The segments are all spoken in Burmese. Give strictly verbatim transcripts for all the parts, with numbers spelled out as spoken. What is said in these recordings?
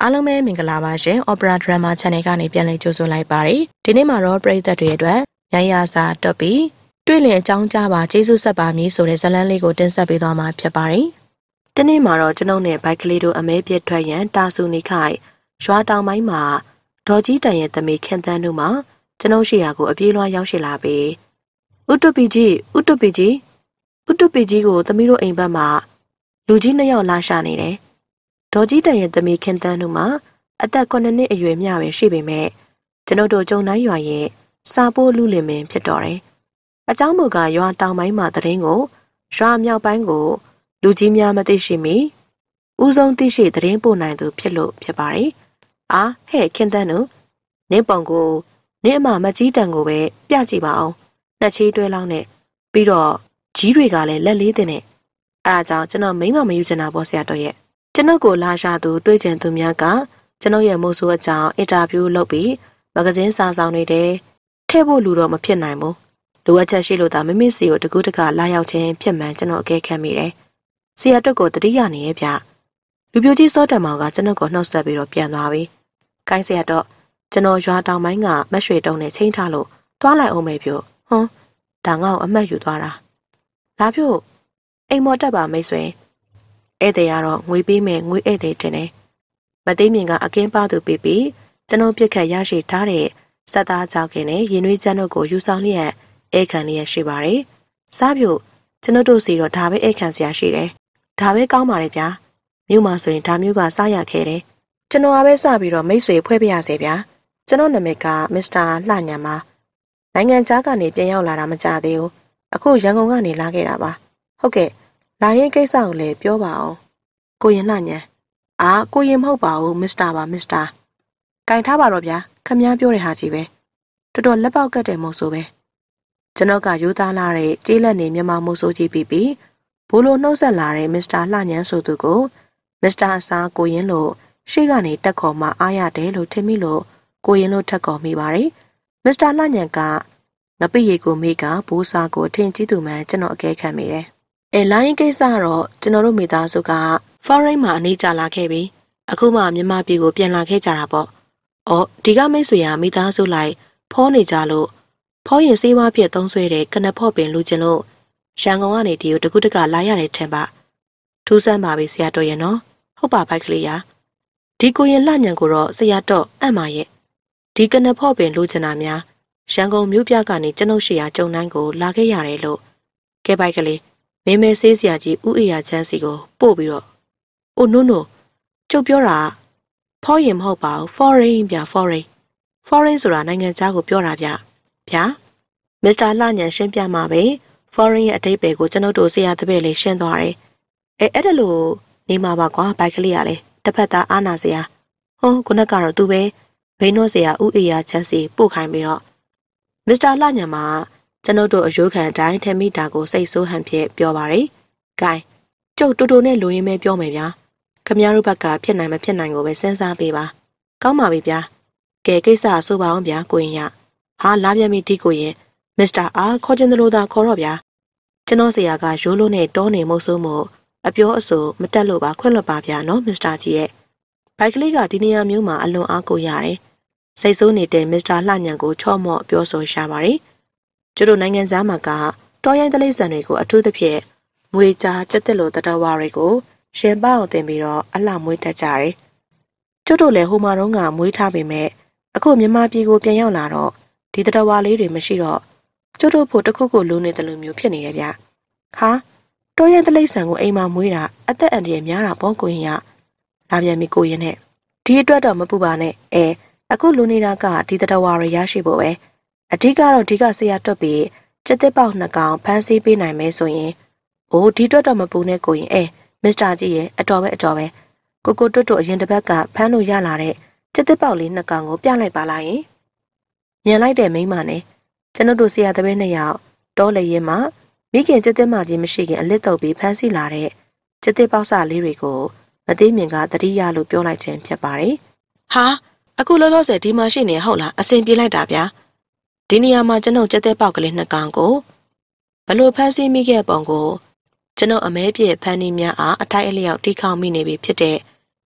အားလုံးပဲမင်္ဂလာပါရှင် Opera Drama Channel ကနေပြန်လည်ကြိုဆိုလိုက်ပါတယ်ဒီနေ့မှာတော့ပရိသတ်တွေအတွက်ရိုင်းရစာတွက်ပြီးတွေ့လင်အကြောင်းကြားပါကျေးဇူးဆက်ပါမည်ဆိုတဲ့ဇာတ်လမ်းလေးကိုတင်ဆက်ပေးသွားမှာဖြစ်ပါတယ်ဒီနေ့မှာတော့ကျွန်ုပ်နဲ့ဘိုက်ကလေးတို့အမဲပြစ်ထွက်ရန်တာဆူနေခိုင်ရွာတောင်ပိုင်းမှာဒေါ်ကြီးတန်ရဲ့သမီးခင်သန်းတို့မှာကျွန်ုပ်ရှိရာကိုအပြေးလွှားရောက်ရှိလာပြီးဥတုပီကြီးဥတုပီကြီးဥတုပီကြီးကိုသမီးတို့အိမ်ဘက်မှာလူကြီးနှစ်ယောက်လာရှာနေတယ်ဒေါ်ကြီးတန်ရဲ့သမီးခင်သန်းတို့မှာအသက်ခုနှစ်နှစ်အရွယ်မျှပဲရှိပေမဲ့ကျွန်ုပ်တို့ကျုံတိုင်းရွာရဲ့စာပိုးလူလင်မင်းဖြစ်တော်တယ်။အเจ้าမို့ကရွာတောင်ပိုင်းမှာတရင်ကိုရွာမြောက်ပိုင်းကိုလူကြီးများမသိရှိမီဦးဆုံးသိရှိတရင်ပို့နိုင်သူဖြစ်လို့ဖြစ်ပါတယ်။အာဟဲ့ခင်သန်းတို့နင်းပုံကိုနင်းအမမကြီးတန်ကိုပဲပြကြည့်ပါအောင်။နှစ်ချီးတွဲလောင်းနဲ့ပြီးတော့ကြီးတွေကလည်းလက်လေးတင်နဲ့အဲဒါကြောင့်ကျွန်တော်မိမမယူချင်တာပေါ့ဆရာတော်ရဲ့ကျွန်ုပ်ကိုလာရှာသူတွေးကြံသူများကကျွန်ုပ်ရဲ့မိုးဆိုးအကြောင်းအင်တာဗျူးလုပ်ပြီးမဂဇင်းစာဆောင်တွေတဲ့ထည့်ဖို့လူတော့မဖြစ်နိုင်ဘူးလိုအပ်ချက်ရှိလို့သာမိမိစီကိုတကူးတကလာရောက်ခြင်းဖြစ်မှန်ကျွန်တော်အကဲခတ်မိတယ်ဆရာတွက်ကိုတတိယနေရဲ့ဗျလူပြိုကြီးစောတမောင်ကကျွန်ုပ်ကိုနှုတ်ဆက်ပြီးတော့ပြန်သွားပြီကိုင်းဆရာတော့ကျွန်တော်ရွာတောင်ပိုင်းကမရွှေတုံးနဲ့ချိန်ထားလို့သွားလိုက်အောင်မယ်ပြဟွန်းဒါငါ့ကိုအမှတ်ယူသွားတာဒါဖြို့အိမ်မော်တက်ပါမိတ်ဆွေဧည့်သည်ကတော့ငွေပေးမယ်ငွေဧည့်သည်တင်တယ်မသိမြင်ကအကင်းပါသူပြီးပြီးကျွန်တော်ပြစ်ခတ်ရရှိထားတဲ့စက်သားကြောက်ကင်းနဲ့ရင်နှွေးချမ်းတို့ကိုယူဆောင်လျက်ဧခံလျက်ရှိပါတယ်။စားပြုတ်ကျွန်တော်တို့စီတော့ဒါပဲဧခံစရာရှိတယ်။ဒါပဲကောင်းပါတယ်ဗျာ။မြို့မှာဆိုရင်ဒါမျိုးကစားရခဲ့တယ်။ကျွန်တော်ကပဲစပြီးတော့မိတ်ဆွေဖွဲ့ပြရစေဗျာ။ကျွန်တော်နာမည်ကမစ္စတာလှညံပါ။နိုင်ငံခြားကနေပြန်ရောက်လာတာမကြသေးဘူး။အခုရန်ကုန်ကနေလာခဲ့တာပါ။ဟုတ်ကဲ့လာရင်ကိစ္စကိုလည်းပြောပါအောင်။ကိုရင်လှညံအာကိုရင်မဟုတ်ပါဘူးမစ္စတာပါမစ္စတာကင်ထားပါတော့ဗျာခမည်းပြောတဲ့ဟာကြီးပဲတော်တော်လက်ပေါက်ကတ်တယ်မို့ဆိုပဲကျွန်တော်ကယူသားလာတဲ့ကြေးလက်နေမြန်မာမို့ဆိုကြီးပြီးပြီးဘိုးလိုနှုတ်ဆက်လာတဲ့မစ္စတာလှညံဆိုသူကိုမစ္စတာအစားကိုရင်လို့ရှေ့ကနေတက်ခေါ်မှအားရတယ်လို့ထင်မိလို့ကိုရင်လို့ထက်ခေါ်မိပါတယ်မစ္စတာလှညံကငပိရီကိုမိကဘိုးစားကိုထင်ကြီးသူမှန်ကျွန်တော်အကဲခံမိတယ်အဲလိုင်းကိစ္စတော့ကျွန်တော်တို့မိသားစုကforeign မှာအနေကြလာခဲ့ပြီအခုမှမြန်မာပြည်ကိုပြန်လာခဲ့ကြတာပေါ့။အော်ဒီကမိတ်ဆွေကမိသားစုလိုက်ဖောနေကြလို့ဖောရင်စေးဝါးဖြစ်သုံးဆွဲတဲ့ကနဖော့ပင်လူကျင်လို့ရန်ကုန်ကနေဒီကိုတကူတကလာရတယ်ထင်ပါထူးဆန်းပါပြီဆရာတော်ရဲ့နော်ဟုတ်ပါပိုက်ကလေးရာဒီကိုရင်လှညံကိုတော့ဆရာတော်အံ့ပါရဲ့ဒီကနဖော့ပင်လူကျင်တာများရန်ကုန်မြို့ပြကနေကျွန်ုပ်ရှိရာကျုံတိုင်းကိုလာခဲ့ရတယ်လို့ကဲပိုက်ကလေးမင်းမဲဆေးဆရာကြီးဥအေရချမ်းစီကိုပို့ပြီးတော့အိုနို့နို့ကျုပ်ပြောတာဖောရင်မဟုတ်ပါဘူး foreign ဗျ foreign foreign ဆိုတာနိုင်ငံခြားကိုပြောတာဗျဗျာမစ္စတာလှညံရှင်းပြမှာပဲ foreign ရဲ့အဓိပ္ပာယ်ကိုကျွန်တော်တို့ဆရာတပည့်လေးရှင်းသွားတယ်အဲအဲ့ဒါလို့နေမှာပါကွာဘိုက်ကလေးရလေတစ်ဖက်သားအာနာစရာဟောခုနကတော့သူပဲဘိန်းတော့စရာဥအေရချမ်းစီပို့ခိုင်းပြီးတော့မစ္စတာလှညံမှာကျွန်တော်တို့အယိုးခံအတိုင်းထမိတာကိုစိတ်ဆိုးဟန်ဖြစ်ပြောပါတယ်ဂိုင်းကျုပ်တူတူနဲ့လူရင်းပဲပြောမယ်ဗျာခမရတို့ဘက်ကဖြစ်နိုင်မဖြစ်နိုင်ကိုပဲစဉ်းစားပေးပါကောင်းပါပြီဗျာကဲကိစ္စဆိုပါအောင်ဗျာကိုရင်ရဟာလာပြန်ပြီဒီကိုရင်မစ္စတာအာခေါ်ချင်တယ်လို့သာခေါ်တော့ဗျာကျွန်တော်ဆရာကရိုးလို့နဲ့တောနေမုတ်ဆိုးမို့အပြောအဆိုမတက်လို့ပါခွင့်လွတ်ပါဗျာနော်မစ္စတာကြီးရဲ့ဘိုက်ကလေးကဒီနေရာမျိုးမှာအလွန်အားကိုရတယ်စိတ်ဆိုးနေတဲ့မစ္စတာလှညံကိုချော့မော့ပြောဆိုရှာပါတယ်ကျတို့နိုင်ငံသားမှာကတောရိုင်းတလိပ်ဆန်တွေကိုအထူးသဖြင့်မွေကြားစက်တက်လို့တတဝါတွေကိုရှင်ပအောင်တင်ပြီးတော့အလှမွေးတတ်ကြတယ်။ကျုပ်တို့လည်းဟိုမှာတော့ကမွေးထားပေမဲ့အခုမြန်မာပြည်ကိုပြန်ရောက်လာတော့ဒီတတဝါလေးတွေမရှိတော့ကျုပ်တို့ဖို့တခုခုလိုနေတဲ့လူမျိုးဖြစ်နေတယ်ဗျ။ဟာတောရန်တလိပ်ဆန်ကိုအိမ်မှာမွေးတာအသက်အန္တရာယ်များတာပေါ့ကိုရင်ရ။လာပြန်ပြီကိုရင်နဲ့ဒီအတွက်တော့မပူပါနဲ့အဲအခုလူနေတာကဒီတတဝါတွေရရှိဖို့ပဲအဓိကတော့ဒီကဆရာတွက်ပြီးစက်တက်ပေါက်နှစ်ကောင်ဖမ်းဆီးပေးနိုင်မယ်ဆိုရင်အိုးဒီအတွက်တော့မပူနဲ့ကိုရင်အဲမစ္စတာကြီးရဲ့အတော်ပဲအတော်ပဲကိုကိုတွတ်တို့အရင်တစ်ပတ်ကဖမ်းလို့ရလာတဲ့စက်တက်ပေါက်လေးနှစ်ကောင်ကိုပြလိုက်ပါလားယင်ညံလိုက်တဲ့မိန်းမနဲ့ကျွန်တော်တို့ဆရာတပည့်နှစ်ယောက်တောလေရင်မှာမိခင်စက်တက်မကြီးမရှိခင်အလစ်တုပ်ပြီးဖမ်းဆီးလာတဲ့စက်တက်ပေါက်စလေးတွေကိုမသိမြင်ကတတိယလို့ပြောလိုက်ခြင်းဖြစ်ပါတယ်ဟာအခုလောလောဆယ်ဒီမှာရှိနေဟုတ်လားအစင်ပြေးလိုက်တာဗျာဒီနေရာမှာကျွန်တော်စက်တက်ပေါက်ကလေးနှစ်ကောင်ကိုဘလို့ဖမ်းဆီးမိခဲ့ပုံကိုကျွန်တော်အမဲပြည့်ဖန်နီများအားအထိုက်အလျောက်တိခေါင်းမိနေပြီဖြစ်တဲ့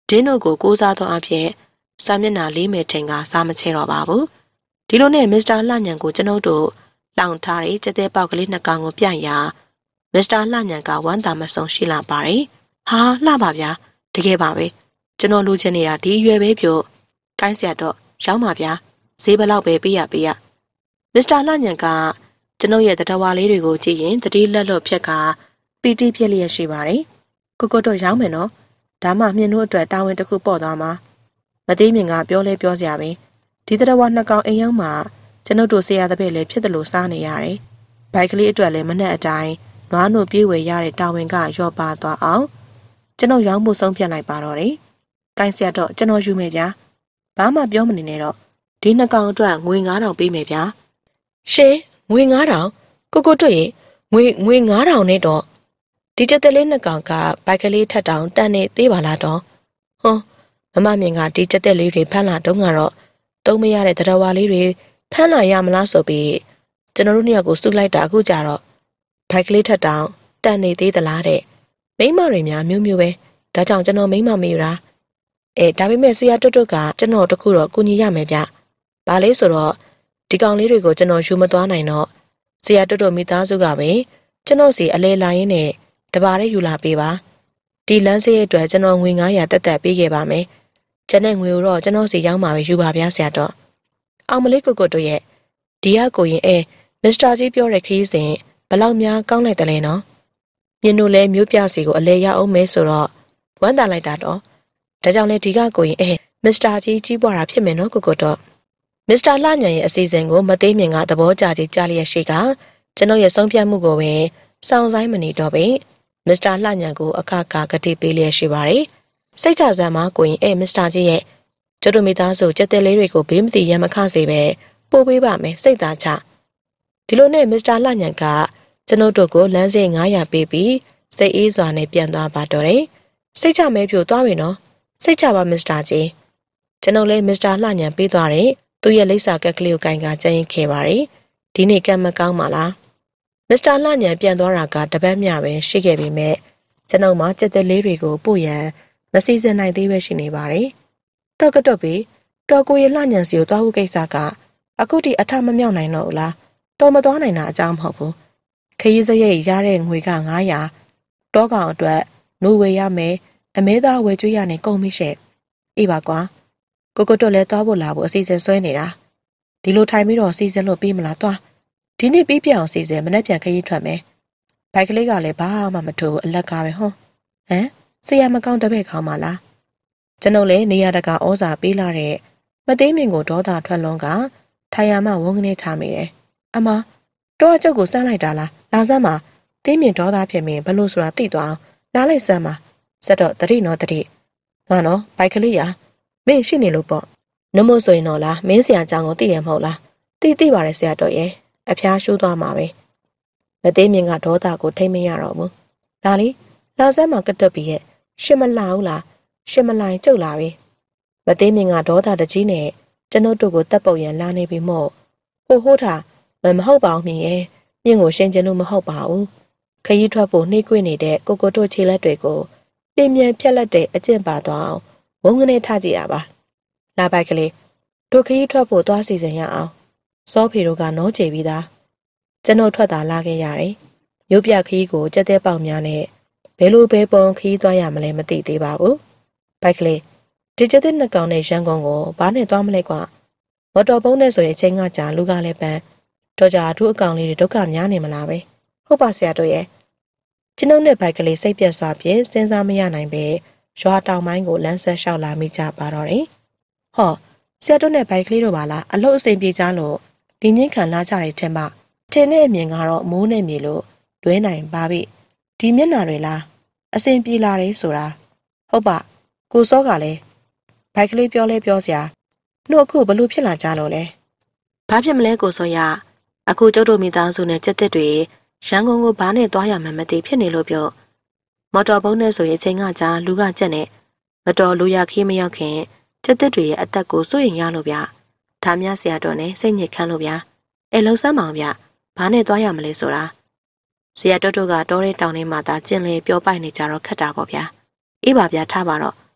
ဒင်းတို့ကိုကိုးစားသောအဖြစ်စာမျက်နှာလေးမယ်ထင်ကစားမချဲတော့ပါဘူးဒီလိုနဲ့မစ္စတာလှညံကိုကျွန်ုပ်တို့လောင်ထားတဲ့ကျက်တဲ့ပေါက်ကလေးနှစ်ကောင်ကိုပြရာမစ္စတာလှညံကဝမ်းသာမဆုံးရှိလာပါတယ်ဟာလှပါဗျာတကယ်ပါပဲကျွန်တော်လူချင်းနေတာဒီရွယ်ပဲပြို့ကိုင်းဆရာတော့ရောင်းပါဗျာဈေးဘလောက်ပဲပေးရပေးရမစ္စတာလှညံကကျွန်ုပ်ရဲ့တတဝါလေးတွေကိုကြည့်ရင်တတိလက်လွတ်ဖြက်ကပီတိဖြစ်လျက်ရှိပါတယ်ကိုကိုတော့ရောင်းမယ်နော်ဒါမှမြင်တို့အတွက်တာဝန်တစ်ခုပေါ့သွားမှာမသေးမြင်ကပြောလဲပြောစရာပဲဒီတတဝါနှစ်ကောင်အိမ်ရောက်မှကျွန်ုပ်တို့ဆရာတပည့်လည်းဖြစ်တယ်လို့စားနေရတယ်ဘိုက်ကလေးအတွက်လည်းမနဲ့အတိုင်းနွားနို့ပြေးဝယ်ရတဲ့တာဝန်ကရော့ပါသွားအောင်ကျွန်တော်ရောင်းဖို့ဆုံးဖြတ်လိုက်ပါတော့တယ်ကိုင်းဆရာတော့ကျွန်တော်ယူမယ်ဗျာဘာမှပြောမနေနဲ့တော့ဒီနှစ်ကောင်အတွက်ငွေငါးထောင်ပေးမယ်ဗျာရှင်ငွေငါးထောင်ကိုကိုတွေ့ရင်ငွေငွေငါးထောင်နဲ့တော့ဒီကျက်တဲ့လေးနှစ်ကောင်ကဘိုက်ကလေးထက်တောင်တန်နေသေးပါလားတော့ဟွန်းမမမြင်ကဒီကျက်တဲ့လေးတွေဖမ်းလာတော့ကတော့တုံးမရတဲ့တရဝါလေးတွေဖမ်းလာရမလားဆိုပြီးကျွန်တော်တို့နှစ်ယောက်ကိုစုလိုက်တာအခုကြတော့ဘိုက်ကလေးထက်တောင်တန်နေသေးသလားတဲ့မိမတွေများမျိုးမျိုးပဲဒါကြောင့်ကျွန်တော်မိမမေးတာအဲဒါပေမဲ့ဆရာတွတ်တွတ်ကကျွန်တော်တခုတော့ကူညီရမယ်ဗျဘာလဲဆိုတော့ဒီကောင်လေးတွေကိုကျွန်တော်ယူမသွားနိုင်တော့ဆရာတွတ်တွတ်မိသားစုကပဲကျွန်တော်စီအလဲလာရင်းနဲ့တပါးလေးယူလာပေးပါဒီလမ်းစရဲ့အတွက်ကျွန်တော်ငွေငါးရာတက်တက်ပေးခဲ့ပါမယ်ကျန်တဲ့ငွေကိုတော့ကျွန်တော်စီရောက်မှာပဲယူပါဗျာဆရာတော့အောင်မလေးကိုကိုတို့ရဲ့ဒီကကိုရင်အဲမစ္စတာကြီးပြောတဲ့ခီးစဉ်ဘလောက်များကောင်းလိုက်တယ်လဲနော်မြင်တို့လဲမျိုးပြစီကိုအလဲရအောင်မဲဆိုတော့ဝမ်းသာလိုက်တာတော့ဒါကြောင့်လဲဒီကကိုရင်အဲမစ္စတာကြီးကြီးပွားတာဖြစ်မယ်နော်ကိုကိုတော့မစ္စတာလှညံရဲ့အစီအစဉ်ကိုမသေးမြင်ကသဘောကျကြီးကြားလျက်ရှိကကျွန်တော်ရဲ့ဆုံးဖြတ်မှုကိုပဲစောင့်ဆိုင်မနေတော့ပဲမစ္စတာလှညံကိုအခါခါကတိပေးလျက်ရှိပါတယ်စိတ်ချစမ်းမှာကိုရင်အဲမစ္စတာကြီးရဲ့ကျတို့မိသားစုကြက်တဲ့လေးတွေကိုဘေးမတိရမခစေပဲပို့ပေးပါမယ်စိတ်သားချဒီလိုနဲ့မစ္စတာလှညံကကျွန်ုပ်တို့ကိုလမ်းစိတ်ငါးရာပေးပြီးစိတ်အေးစွာနဲ့ပြန်သွားပါတော့တယ်စိတ်ချမဲပြိုသွားပြီနော်စိတ်ချပါမစ္စတာကြီးကျွန်ုပ်လည်းမစ္စတာလှညံပေးသွားတယ်သူ့ရဲ့လိပ်စာကက်ကလေးကိုကင်ကကြရင်ခဲ့ပါတယ်ဒီနေ့ကံမကောင်းပါလားမစ္စတာလှညံပြန်သွားတာကတပတ်မြပဲရှိခဲ့ပြီမဲ့ကျွန်ုပ်မှကြက်တဲ့လေးတွေကိုပို့ရန်မစီစဉ်နိုင်သေးပဲရှိနေပါတယ်တော့ကတော့ပြီတော်ကိုရလှညံစီကိုသွားဖို့ကိစ္စကအခုထိအထမမြောက်နိုင်တော့ဘူးလားတော်မသွားနိုင်တာအကြောင်းမဟုတ်ဘူးခရီးစရိတ်ရတဲ့ငွေကငါးရာတောကောင်အတွက်နိုးဝေရမယ်အမဲသားဝယ်ကျွေးရနေကုန်ပြီရှင့်အေးပါကွာကိုကိုတို့လည်းသွားဖို့လာဖို့အစီအစဉ်ဆွဲနေတာဒီလိုထိုင်ပြီးတော့စီစဉ်လို့ပြီးမလားသွားဒီနေ့ပြီးပြအောင်စီစဉ်မနေ့ပြန်ခရီးထွက်မယ်ဘိုက်ကလေးကလည်းဘာမှမထိုးအလက်ကပဲဟွန်းဟမ်ဆရာမကောင်းတပည့်ခေါင်းပါလားကျွန်ုပ်လည်းနေရတကဩဇာပေးလာတဲ့မသိမင်ကိုဒေါသထွက်လွန်ကထိုင်ရမှဝုန်းကနေထားမိတယ်အမတော့အကျုပ်ကိုစမ်းလိုက်တာလားလာစမ်းပါသိမင်ဒေါသဖြစ်မင်းဘလို့ဆိုတာသိသွားအောင်နားလိုက်စမ်းပါစက်တော့တတိနော်တတိငါနော်ဘိုက်ကလေးရမင်းရှိနေလို့ပေါ့နမို့ဆိုရင်တော့လားမင်းဆရာအကြောင်းကိုသိရမဟုတ်လားသိသိပါတယ်ဆရာတော်ရဲ့အဖျားရှိုးသွားမှာပဲမသိမင်ကဒေါသကိုထိမ့်မရတော့ဘူးဒါလေးလာစမ်းမှာကတ်တက်ပြီးရဲ့ရှင်မလာဘူးလားရှင်မလိုင်ကျုပ်လာပြီမသိမင်ကဒေါသတကြီးနဲ့ကျွန်ုပ်တို့ကိုတပ်ပုတ်ရန်လာနေပြီမို့ဟိုဟိုးတာမဟုတ်ပါဘူးမြင်ရဲ့မြင့်ကိုရှင်းကျင်လို့မဟုတ်ပါဘူးခရီးထွက်ဖို့နှိမ့်ကွေ့နေတဲ့ကိုကိုတို့ခြေလက်တွေကိုပြင်းပြန်ဖြက်လက်တဲ့အကျင့်ပါသွားအောင်ဝုန်းကနေထကြည့်ရပါလာပိုက်ကလေးတို့ခရီးထွက်ဖို့သွားစီစဉ်ရအောင်စောဖေတို့ကနောချေပြီးသားကျွန်တော်ထွက်တာလာခဲ့ရတယ်မြို့ပြခရီးကိုကြက်တဲ့ပေါက်များနဲ့ဘယ်လိုပဲပုံခရီးသွားရမလဲမသိသေးပါဘူးဘိုက်ကလေးဒီကျတဲ့နှစ်ကောင်နဲ့ရန်ကုန်ကိုဘာနဲ့သွားမလဲကွာမော်တော်ဘုံနဲ့ဆိုရင်အချိန်ကကြာလူကလည်းပန်းတော့ကြာသူ့အကောင်လေးတွေဒုက္ခများနေမလားပဲဟုတ်ပါဆရာတို့ရဲ့ကျွန်ုပ်နဲ့ဘိုက်ကလေးစိတ်ပြတ်စွာဖြင့်စဉ်းစားမရနိုင်ပဲရွာတောင်ပိုင်းကိုလမ်းဆက်လျှောက်လာမိကြပါတော့တယ်ဟောဆရာတို့နဲ့ဘိုက်ကလေးတို့ပါလားအလို့အစိမ်ပြေကြလို့ဒီငင်းခံလာကြတယ်ထင်ပါတင်တဲ့အမြင်ကတော့မိုးနဲ့မြေလို့တွဲနိုင်ပါပြီဒီမျက်နှာတွေလားအစိမ်ပြေလာတယ်ဆိုတာဟုတ်ပါကိုစောကလည်းဘိုက်ကလေးပြောလဲပြောစရာနှုတ်အခုဘလို့ဖြစ်လာကြလို့လဲဘာဖြစ်မလဲကိုစောရအခုကျုပ်တို့မိသားစုနဲ့ကြက်တက်တွေရန်ကုန်ကိုဘာနဲ့သွားရမှမသိဖြစ်နေလို့ပြောမော်တော်ဘုံနဲ့ဆိုရင်အချိန်ကကြာလူကကြက်နဲ့မတော်လူရခီးမရောက်ခင်ကြက်တက်တွေရဲ့အသက်ကိုစိုးရင်ရလို့ဗျဒါများဆရာတော်နဲ့စိတ်ညစ်ခမ်းလို့ဗျအဲလှုပ်ဆမ်းမအောင်ဗျဘာနဲ့သွားရမလဲဆိုတာဆရာတော်တို့ကတောထဲတောင်ထဲမှာသာကျင်လေပြောပိုက်နေကြတော့ခက်တာပေါ့ဗျာအေးပါဗျထားပါတော့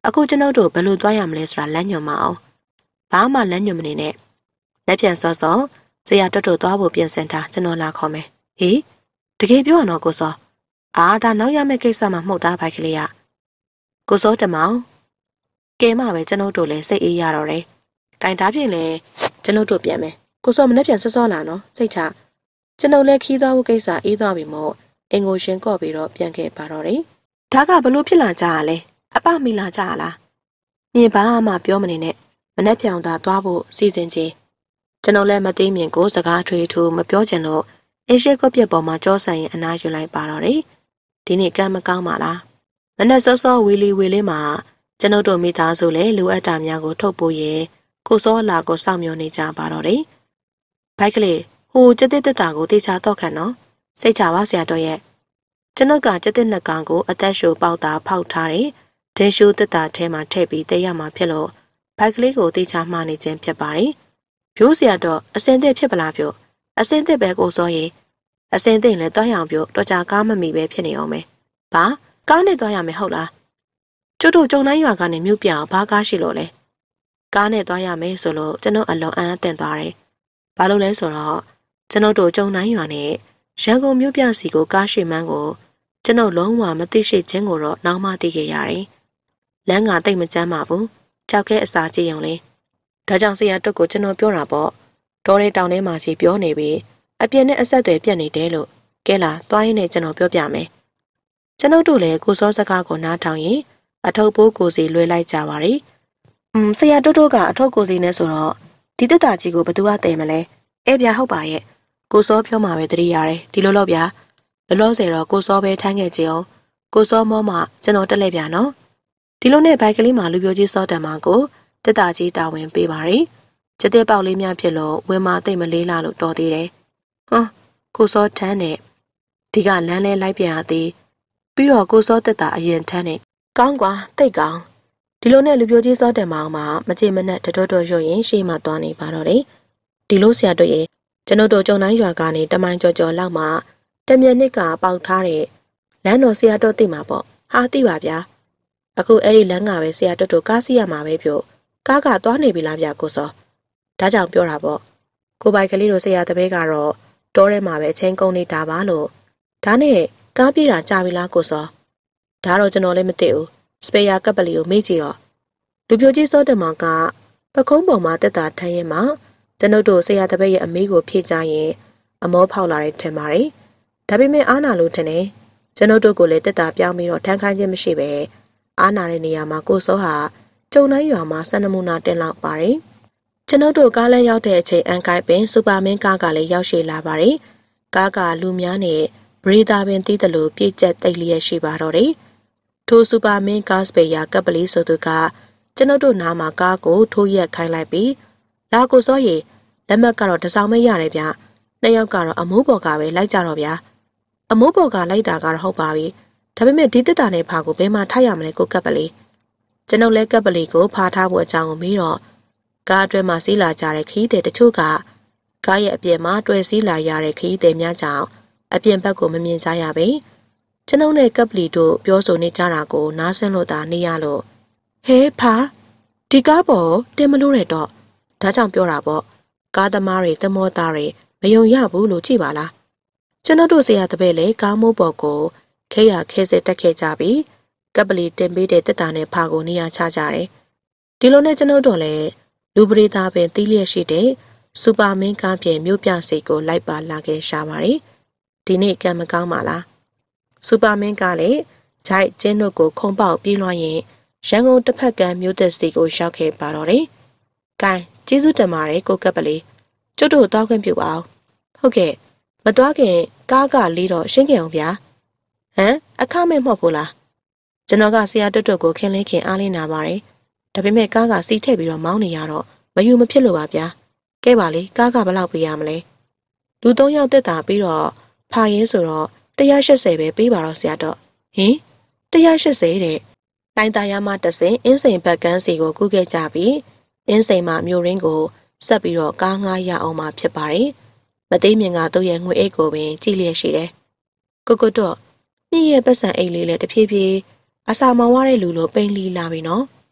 အခုကျွန်ုပ်တို့ဘယ်လိုသွားရမလဲဆိုတာလမ်းညွှန်မအောင်ဘာမှလမ်းညွှန်မနေနဲ့လက်ပြန်စောစောဆရာတွတ်တို့သွားဖို့ပြင်ဆင်တာကျွန်တော်လာခေါ်မယ်ဟေးတကယ်ပြောရတော့ကိုစောအာဒါနောက်ရမယ့်ကိစ္စမှမှုတ်တာဖိုက်ကလေးရကိုစောတမောင်ကဲမှပဲကျွန်ုပ်တို့လည်းစိတ်အေးရတော့တယ်။ကင်တားပြင်လည်းကျွန်ုပ်တို့ပြန်မယ်။ကိုစောမနဲ့ပြန်စောစောလာနော်စိတ်ချကျွန်ုပ်လည်းခီးသွားဖို့ကိစ္စအေးသွားပြီမို့အင်ကိုရှင်ကော့ပြီးတော့ပြန်ခဲ့ပါတော့တယ်။ဒါကဘလို့ဖြစ်လာကြရလဲအပမိလာကြရလား။မြင်ပါမှပြောမနေနဲ့မနဲ့ပြောင်သာသွားဖို့စီစဉ်ချင်းကျွန်ုပ်လည်းမသိမြင်ကိုစကားထွေထူမပြောချင်လို့အင်းရှိကော့ပြက်ပေါ်မှာကြောဆိုင်ရင်အနားယူလိုက်ပါတော့တယ်။ဒီနေ့ကံမကောင်းပါလား။မနဲ့စောစောဝီလီဝီလေးမှာကျွန်ုပ်တို့မိသားစုလည်းလူအပ်တာများကိုထုတ်ပို့ရင်ကိုစောလာကိုစောင့်မျှော်နေကြပါတော့တယ်။ဘိုက်ကလေးဟိုကျက်တဲ့တက်တာကိုတေချာတော့ခံနော်စိတ်ချပါဆရာတော်ရဲ့ကျွန်ုပ်ကကျက်တဲ့နှစ်ကောင်ကိုအသက်ရှူပေါက်တာဖောက်ထားတယ်။ဒင်းရှူတက်တာထဲမှာထည့်ပြီးတဲရမှာဖြစ်လို့ဘိုက်ကလေးကိုတေချာမှားနေခြင်းဖြစ်ပါတယ်။ဖြိုးဆရာတော်အစင်သက်ဖြစ်ပလားဖြိုးအစင်သက်ပဲကိုစောရဲ့အစင်သက်လည်းတွားရအောင်ဖြိုးတော့ကြကားမမီပဲဖြစ်နေအောင်မယ်။ဘာကားနဲ့တွားရမယ်ဟုတ်လားကျုပ်တို့ကြုံတိုင်းရွာကနေမြို့ပြအောင်ဘာကားရှိလို့လဲကားနဲ့သွားရမယ်ဆိုလို့ကျွန်တော်အလွန်အံ့တင်သွားတယ်ဘာလို့လဲဆိုတော့ကျွန်တော်တို့ကြုံတိုင်းရွာနဲ့ရန်ကုန်မြို့ပြစီကိုကားရှိမှန်းကိုကျွန်တော်လုံးဝမသိရှိခြင်းကိုတော့နောက်မှသိခဲ့ရတယ်လမ်းကတိတ်မကြမ်းပါဘူးကြောက်ခဲအစာကြည့်ရုံလေးဒါကြောင့်ဆရာတွတ်ကိုကျွန်တော်ပြောတာပေါ့တော်တဲ့တောင်ထဲမှာစီပြောနေပြီအပြင်းနဲ့အဆက်အသွယ်ပြတ်နေတယ်လို့ကဲလာသွားရင်းနဲ့ကျွန်တော်ပြောပြမယ်ကျွန်တော်တို့လည်းကိုစောစကားကိုနားထောင်ရင်အထုပ်ပိုးကိုစီလွှဲလိုက်ကြပါရီ။อืมဆရာတိုးတိုးကအထုပ်ကိုစီနဲ့ဆိုတော့ဒီတက်တာကြီးကိုဘသူကတည်မလဲ။အဲ့ဗျာဟုတ်ပါရဲ့။ကိုစောပြောမှာပဲတတိရတယ်ဒီလိုလို့ဗျာ။လောလောဆယ်တော့ကိုစောပဲထိုင်းခဲ့ကြအောင်။ကိုစောမောမှကျွန်တော်တက်လက်ဗျာနော်။ဒီလိုနဲ့ဘိုက်ကလေးမှာလူပြိုကြီးစောတံမှာကိုတက်တာကြီးတာဝန်ပေးပါရီ။ချက်တဲ့ပေါက်လေးများဖြစ်လို့ဝင်မသိမ့်မလေးလာလို့တော်သေးတယ်။ဟွန်းကိုစောထမ်းနဲ့ဒီကလမ်းလဲလိုက်ပြန်ရသေးပြီးတော့ကိုစောတက်တာအရင်ထမ်းနဲ့ကောင်းကွာတိတ်ကောင်းဒီလိုနဲ့လူပြိုကြီးစောတယ်မောင်မှာမကြေမနက်တတော်တော်ရွရင်ရှေ့မှာသွားနေပါတော့တယ်ဒီလိုဆရာတို့ရဲ့ကျွန်တော်တို့ကြုံတိုင်းရွာကနေတမိုင်းကြော်ကြော်လောက်မှတမြက်နှစ်ကပေါက်ထားတဲ့လမ်းတော်ဆရာတို့သိမှာပေါ့ဟာသိပါဗျာအခုအဲ့ဒီလမ်းကပဲဆရာတို့တို့ကားစီးရမှာပဲပြောကားကသွားနေပြီလားဗျာကိုစောဒါကြောင့်ပြောတာပေါ့ကိုပိုင်ကလေးတို့ဆရာတပည့်ကတော့တောထဲမှာပဲအချင်းကုန်နေတာပါလို့ဒါနဲ့ကားပြေးတာကြာပြီလားကိုစောဒါတော့ကျွန်တော်လည်းမသိဘူးစပယ်ယာကပ်ပလီကိုမေးကြည့်တော့လူပြိုကြီးစောတမောင်ကပခုံးပေါ်မှာတက်တာထမ်းရင်မှကျွန်ုပ်တို့ဆရာတပည့်ရဲ့အမေးကိုဖြေကြရင်အမောဖောက်လာတယ်ထင်ပါတယ်ဒါပေမဲ့အားနာလို့ထင်တယ်ကျွန်ုပ်တို့ကိုလည်းတက်တာပြောင်းပြီးတော့ထမ်းခိုင်းခြင်းမရှိပဲအားနာတဲ့နေရာမှာကိုစောဟာကျုံတိုင်းရွာမှာစံနမူနာတင်လောက်ပါတယ်ကျွန်ုပ်တို့ကားလမ်းရောက်တဲ့အချိန်အန်ကိုက်ပင်စူပါမင်းကားကလည်းရောက်ရှိလာပါတယ်ကားကလူများနဲ့ဘရီတာပင်တီးတယ်လို့ပြည့်ကျက်တိတ်လျက်ရှိပါတော့တယ်ထိုစူပါမင်းကားစပယ်ယာကပ်ပလီဆိုသူကကျွန်ုပ်တို့နားမှာကားကိုထိုးရက်ခိုင်းလိုက်ပြီးလာကိုစောရီလက်မှတ်ကတော့တစောင်းမရတယ်ဗျနှစ်ယောက်ကတော့အမိုးပေါ်ကပဲလိုက်ကြတော့ဗျာအမိုးပေါ်ကလိုက်တာကတော့ဟုတ်ပါပြီဒါပေမဲ့ဒီတက်တာနဲ့ဖာကိုဘယ်မှာထားရမလဲကိုကပ်ပလီကျွန်ုပ်လည်းကပ်ပလီကိုဖာထားဖို့အကြောင်းကိုပြီးတော့ကားအတွဲမှာစီးလာကြတဲ့ခီးတဲ့တချို့ကကားရဲ့အပြင်မှာတွဲစီးလာရတဲ့ခီးတဲ့များကြောင့်အပြင်ဘက်ကိုမမြင်ကြရပဲကျွန်ုပ်နဲ့ကပ်ပလီတို့ပြောဆိုနေကြတာကိုနားဆင်းလို့သာနေရလို့ဟဲဖာဒီကားပေါ်တင်မလို့ရတော့ဒါကြောင့်ပြောတာပေါ့ကားသမားတွေတမောသားတွေမယုံရဘူးလို့ကြည်ပါလားကျွန်ုပ်တို့ဆရာတပည့်လည်းကားမိုးပေါ်ကိုခဲရခဲစစ်တက်ခဲ့ကြပြီးကပ်ပလီတင်ပေးတဲ့တက်တာနဲ့ဖာကိုနေရာချကြတယ်ဒီလိုနဲ့ကျွန်ုပ်တို့လည်းလူပရိသတ်ပင်တီးလျက်ရှိတဲ့စူပါမင်းကားပြင်မြို့ပြစိတ်ကိုလိုက်ပါလာခဲ့ရှာပါတယ်ဒီနေ့ကံမကောင်းပါလားစူပါမင်းကလည်းဂျိုက်ကျင်းတို့ကိုခုံပေါက်ပြေးလွှားရင်ရန်ကုန်တစ်ဖက်ကမြို့သက်စီကိုရောက်ခဲ့ပါတော့တယ်။ကဲကျေးဇူးတင်ပါတယ်ကိုကပ်ပလီကျွတ်တို့သွားခွင့်ပြုပါအောင်။ဟုတ်ကဲ့မသွားခင်ကားကလေးတော့ရှင်းကြအောင်ဗျာ။ဟမ်အခမဲ့မဟုတ်ဘူးလား။ကျွန်တော်ကဆရာတွတ်တွတ်ကိုခင်းလင်းခင်အားလင်းနာပါတယ်။ဒါပေမဲ့ကားကစီးထည့်ပြီးတော့မောင်းနေရတော့မယူမဖြစ်လို့ပါဗျာ။ကဲပါလေကားကဘယ်လောက်ပေးရမလဲ။လူသုံးယောက်တက်တာပြီးတော့ဖာရဲဆိုတော့one eightyပဲပေးပါတော့ဆရာတော့ဟင်one eightyတဲ့တိုင်းသားရမတဆင်အင်းစိန်ဘက်ကန်းစီကိုကူးခဲ့ကြပြီးအင်းစိန်မှာမြို့ရင်းကိုဆက်ပြီးတော့ကားငှားရအောင်မှဖြစ်ပါတယ်မသိမြင်ကသူ့ရဲ့ငွေအိတ်ကိုပင်ကြည့်လျက်ရှိတယ်ကိုကိုတော့မြင့်ရဲ့ပတ်စံအိတ်လေးလည်းတဖြည်းဖြည်းအစာမောင်ဝတဲ့လူလိုပိန်လီလာပြီနော်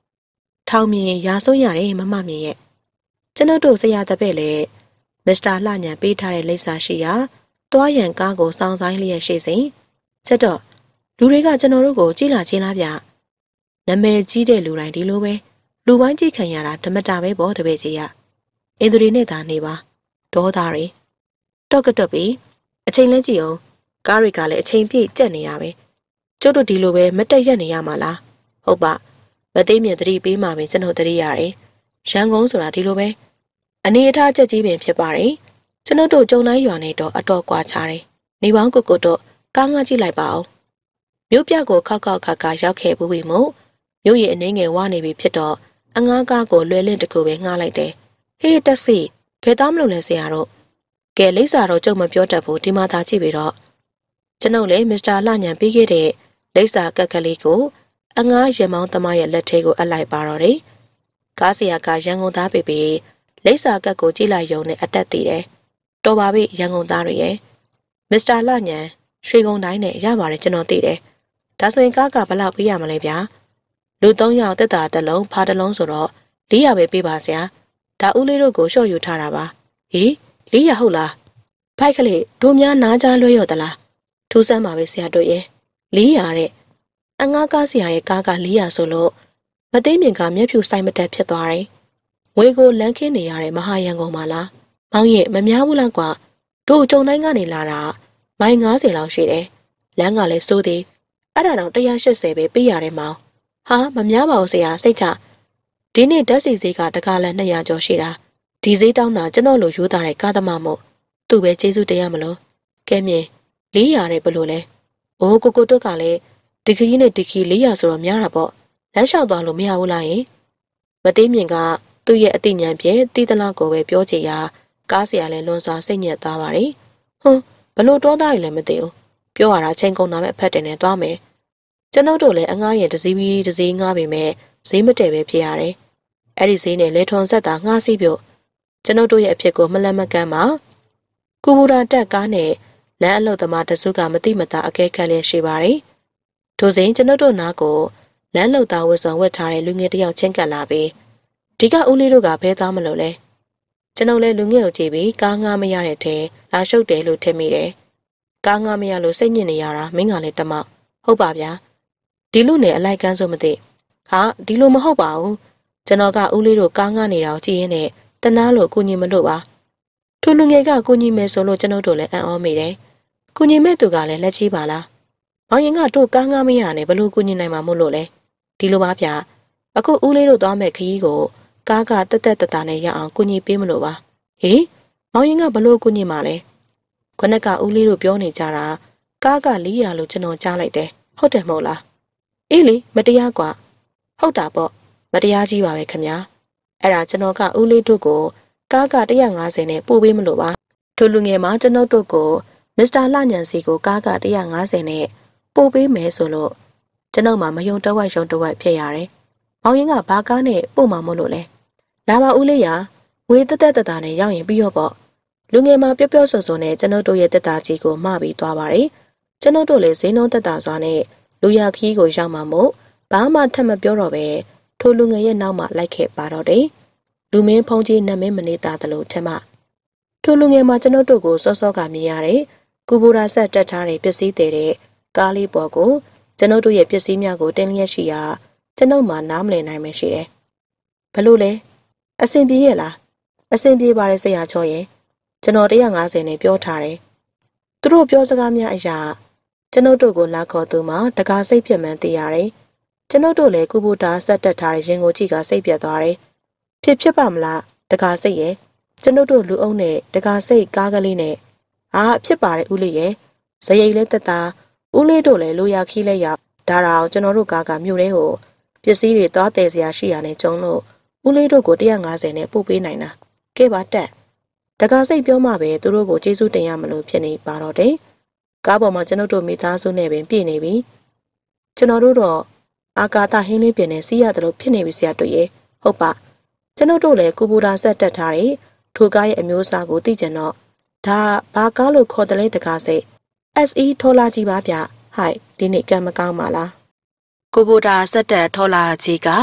ထောင်မြင်ရာဆုံးရတယ်မမမြင်ရဲ့ကျွန်ုပ်တို့ဆရာတပည့်လေမစ္စတာလှညံပေးထားတဲ့လိပ်စာရှိရာသွားရန်ကားကိုစောင်းဆိုင်လျက်ရှိစဉ်ချက်တော့လူတွေကကျွန်တော်တို့ကိုကြည်လာချင်းလားဗျနာမည်ကြီးတဲ့လူတိုင်းဒီလိုပဲလူပိုင်းကြည့်ခံရတာဓမ္မတာပဲပေါ့တပည့်ကြီးကအင်ဒရီနဲ့သာနေပါဒေါသားတွေတော့ကတော့ပြီအချိန်လဲကြည့်အောင်ကားတွေကလည်းအချိန်ပြည့်ကြက်နေတာပဲကျုပ်တို့ဒီလိုပဲမတက်ရက်နေရမှာလားဟုတ်ပါမသိမြင်သတိပေးမှပဲကျွန်တော်သတိရတယ်ရန်ကုန်ဆိုတာဒီလိုပဲအနေအထားချက်ကြီးပင်ဖြစ်ပါတယ်ကျွန်တော်တို့ကြုံတိုင်းရွာနေတော့အတော်ကွာခြားတယ်နေပေါင်းကိုကိုတော့ကားငှားကြည့်လိုက်ပါဦးမြို့ပြကိုခောက်ခောက်ခါခါရောက်ခဲ့ဘူးပြီမို့မြို့ရဲ့အနေငယ်ဝနေပြီဖြစ်တော့အငားကားကိုလွယ်လင့်တကူပဲငှားလိုက်တယ်ဟေးတက်စီဖယ်သားမလို့လဲဆရာတို့ကဲလိပ်စာတော့ကြုံမပြောတတ်ဘူးဒီမှာသာကြည့်ပြီးတော့ကျွန်ုပ်လည်းမစ္စတာလှညံပေးခဲ့တဲ့လိပ်စာကက်ကလေးကိုအငားရမောင်းသမားရဲ့လက်ထဲကိုအပ်လိုက်ပါတော့တယ်ကားဆရာကရန်ကုန်သားပေပေလိပ်စာကက်ကိုကြည့်လိုက်ရုံနဲ့အတက်သေးတယ်တော်ပါပြီရန်ကုန်သားတွေရဲ့မစ္စတာလှညံရွှေကုန်းတိုင်းနဲ့ရပါတယ်ကျွန်တော်သိတယ်ဒါဆိုရင်ကားကဘယ်လောက်ပေးရမလဲဗျာလူသုံးယောက်တက်တာတစ်လုံးဖားတစ်လုံးဆိုတော့လေးရာပဲပေးပါဆရာဒါဦးလေးတို့ကိုလျှော့ယူထားတာပါဟေးလေးရာဟုတ်လားဖိုက်ကလေးတို့များနားကြားလွှဲရော်သလားထူးဆန်းပါပဲဆရာတို့ရဲ့လေးရာတဲ့အငားကားဆရာရဲ့ကားကလေးရာဆိုလို့မသိမြင်ကမျက်ဖြူဆိုင်မတက်ဖြစ်သွားတယ်ငွေကိုလန်းခင်းနေရတဲ့မဟာရန်ကုန်မှာလားမောင်ရဲ့မများဘူးလားကွာတို့ကြုံတိုင်းကနေလာတာမိုင်ငါးဆယ်လောက်ရှိတယ်လမ်းကလည်းစိုးသေးအဲ့ဒါတော့တစ်ရာရှစ်ဆယ်ပဲပေးရတယ်မောင်ဟာမများပါဘူးဆရာစိတ်ချဒီနေ့ဓာတ်စီဈေးကတကားလန်းနှစ်ရာကျော်ရှိတာဒီဈေးတောင်းတာကျွန်တော်လိုရိုးသားတဲ့ကားသမားမို့သူ့ပဲကျေးဇူးတရားမလို့ကဲမြင်လေးရာတဲ့ဘလို့လဲအိုးကိုကိုတို့ကလည်းဒီခရီးနဲ့ဒီခီလေးရာဆိုတော့များတာပေါ့လမ်းလျှောက်သွားလို့မရဘူးလားယင်မသိမြင်ကသူ့ရဲ့အသိဉာဏ်ဖြင့်တီးတလားကိုပဲပြောချင်ရာကားဆရာလည်းလွန်စွာစိတ်ညစ်သွားပါတယ်ဟွန်းဘလို့တောသားရလည်းမသိဘူးပြောရတာချိန်ကုန်တာပဲအဖက်တင်နေသွားမယ်ကျွန်ုပ်တို့လည်းအငားရဲ့တစည်းပြီးတစည်းငားပေမဲ့ဈေးမတည့်ပဲဖြစ်ရတယ်အဲ့ဒီဈေးနဲ့လေထွန်ဆက်တာငှားစီးပြကျွန်ုပ်တို့ရဲ့အဖြစ်ကိုမလန့်မကန့်ပါကူဘူရာတက်ကားနဲ့လမ်းအလုတ်သမားတစုကမတိမတာအကဲခတ်လျက်ရှိပါတယ်ထို့စဉ်ကျွန်ုပ်တို့နားကိုလမ်းလုံသားဝတ်ဆောင်ဝတ်ထားတဲ့လူငယ်တစ်ယောက်ချင်းကပ်လာပြီးဒီကဦးလေးတို့ကဘဲသားမလို့လဲကျွန်ုပ်လည်းလူငယ်ကိုကြည့်ပြီးကားငှားမရတဲ့ထဲလာရှုပ်တယ်လို့ထင်မိတယ်ကားငှားမရလို့စိတ်ညစ်နေရတာမင်းကလည်းတမောက်ဟုတ်ပါဗျာဒီလူနဲ့အလိုက်ကန်းဆိုမသိဟာဒီလိုမဟုတ်ပါဘူးကျွန်တော်ကဦးလေးတို့ကားငှားနေတာကိုကြည့်ရင်းနဲ့တနာလို့ကိုညီမလို့ပါထိုလူငယ်ကကိုညီမဲဆိုလို့ကျွန်ုပ်တို့လည်းအံ့ဩမိတယ်ကိုညီမဲသူကလည်းလက်ချီးပါလားမောင်ရင်ကတို့ကားငှားမရနဲ့ဘလို့ကိုညီနိုင်မှာမို့လို့လဲဒီလိုပါဗျာအခုဦးလေးတို့သွားမဲ့ခရီးကိုကားကတက်တက်တတာနဲ့ရအောင်ကိုညီပေးမလို့ပါဟေးမောင်ရင်ကဘလို့ကိုညီမှာလဲခုနကဦးလေးတို့ပြောနေကြတာကားကလေးရလို့ကျွန်တော်ကြားလိုက်တယ်ဟုတ်တယ်မဟုတ်လားအေးလေမတရားกว่าဟုတ်တာပေါ့မတရားကြီးပါပဲခင်ဗျာအဲ့ဒါကျွန်တော်ကဦးလေးတို့ကိုကားကတစ်ရာငါးဆယ်နဲ့ပို့ပေးမလို့ပါထိုလူငယ်မှာကျွန်တော်တို့ကိုမစ္စတာလှညံစီကိုကားကတစ်ရာငါးဆယ်နဲ့ပို့ပေးမယ်ဆိုလို့ကျွန်တော်မှမယုံတဝက်ယုံတဝက်ဖြစ်ရတယ်မောင်ရင်ကဘာကားနဲ့ပို့မှာမို့လို့လဲလာပါဦးလေးရဝေးတက်တက်တတာနဲ့ရောက်ရင်ပြီးတော့ပေါ့လူငယ်မှာပြောပြောဆိုဆိုနဲ့ကျွန်တော်တို့ရဲ့တက်တာကြီးကိုမပြီးသွားပါတယ်ကျွန်တော်တို့လည်းဈေးနှုန်းတက်တာစွာနဲ့လူရခီးကိုရောက်မှမို့ဘာမှထပ်မပြောတော့ပဲထိုလူငယ်ရဲ့နောက်မှလိုက်ခဲ့ပါတော့တယ်လူမင်းဖုံးကြီးနတ်မင်းမနေတာတလို့ထင်မှထိုလူငယ်မှာကျွန်တော်တို့ကိုစောစောကမြင်ရတယ်ကူဘူရာဆက်တက်ထားတဲ့ပစ္စည်းတွေတဲ့ကားလေးပေါ်ကိုကျွန်တော်တို့ရဲ့ပစ္စည်းများကိုတင်လျက်ရှိရာကျွန်ုပ်မှနားမလည်နိုင်မှရှိတယ်ဘလို့လဲအဆင်ပြေရဲ့လားအဆင်ပြေပါတယ်ဆရာချောရဲ့ကျွန်တော်တစ်ရာငါးဆယ်နဲ့ပြောထားတယ်သူတို့ပြောစကားများအရာကျွန်ုပ်တို့ကိုလာခေါ်သူမှတကားစိတ်ဖြစ်မှန်းသိရတယ်ကျွန်ုပ်တို့လည်းကုဘူတာဆက်တက်ထားတဲ့ရင်ကိုကြည့်ကစိတ်ပြတ်သွားတယ်ဖြစ်ဖြစ်ပါမလားတကားစိတ်ရဲ့ကျွန်ုပ်တို့လူအုပ်နဲ့တကားစိတ်ကားကလေးနဲ့အာဖြစ်ပါတယ်ဦးလေးရဲ့ဇရိတ်လဲတက်တာဦးလေးတို့လည်းလိုရာခီးလဲရဒါတော့ကျွန်တော်တို့ကားကမြို့ထဲကိုပစ္စည်းတွေသွားတည်စရာရှိရနဲ့ကျုံလို့ဦးလေးတို့ကိုတစ်ရာငါးဆယ်နဲ့ပို့ပေးနိုင်တာကဲပါတက်တကားစိတ်ပြောမှပဲသူတို့ကိုကျေးဇူးတင်ရမလို့ဖြစ်နေပါတော့တယ်ကားပေါ်မှာကျွန်တော်တို့မိသားစုနဲ့ပင်ပြည့်နေပြီကျွန်တော်တို့တော့အာကာသဟင်းလေးပြင်နဲ့စီးရတယ်လို့ဖြစ်နေပြီဆရာတွေ့ရဲ့ဟုတ်ပါကျွန်တော်တို့လည်းကူဘူတာဆက်တက်ထားတဲ့ထိုကားရဲ့အမျိုးအစားကိုသိကြတော့ဒါဘာကားလို့ခေါ်တယ်လဲတကားစိတ် အက်စ် အီ ထော်လာကြီးပါဗျဟိုက်ဒီနေ့ကံမကောင်းပါလားကူဘူတာဆက်တက်ထော်လာကြီးက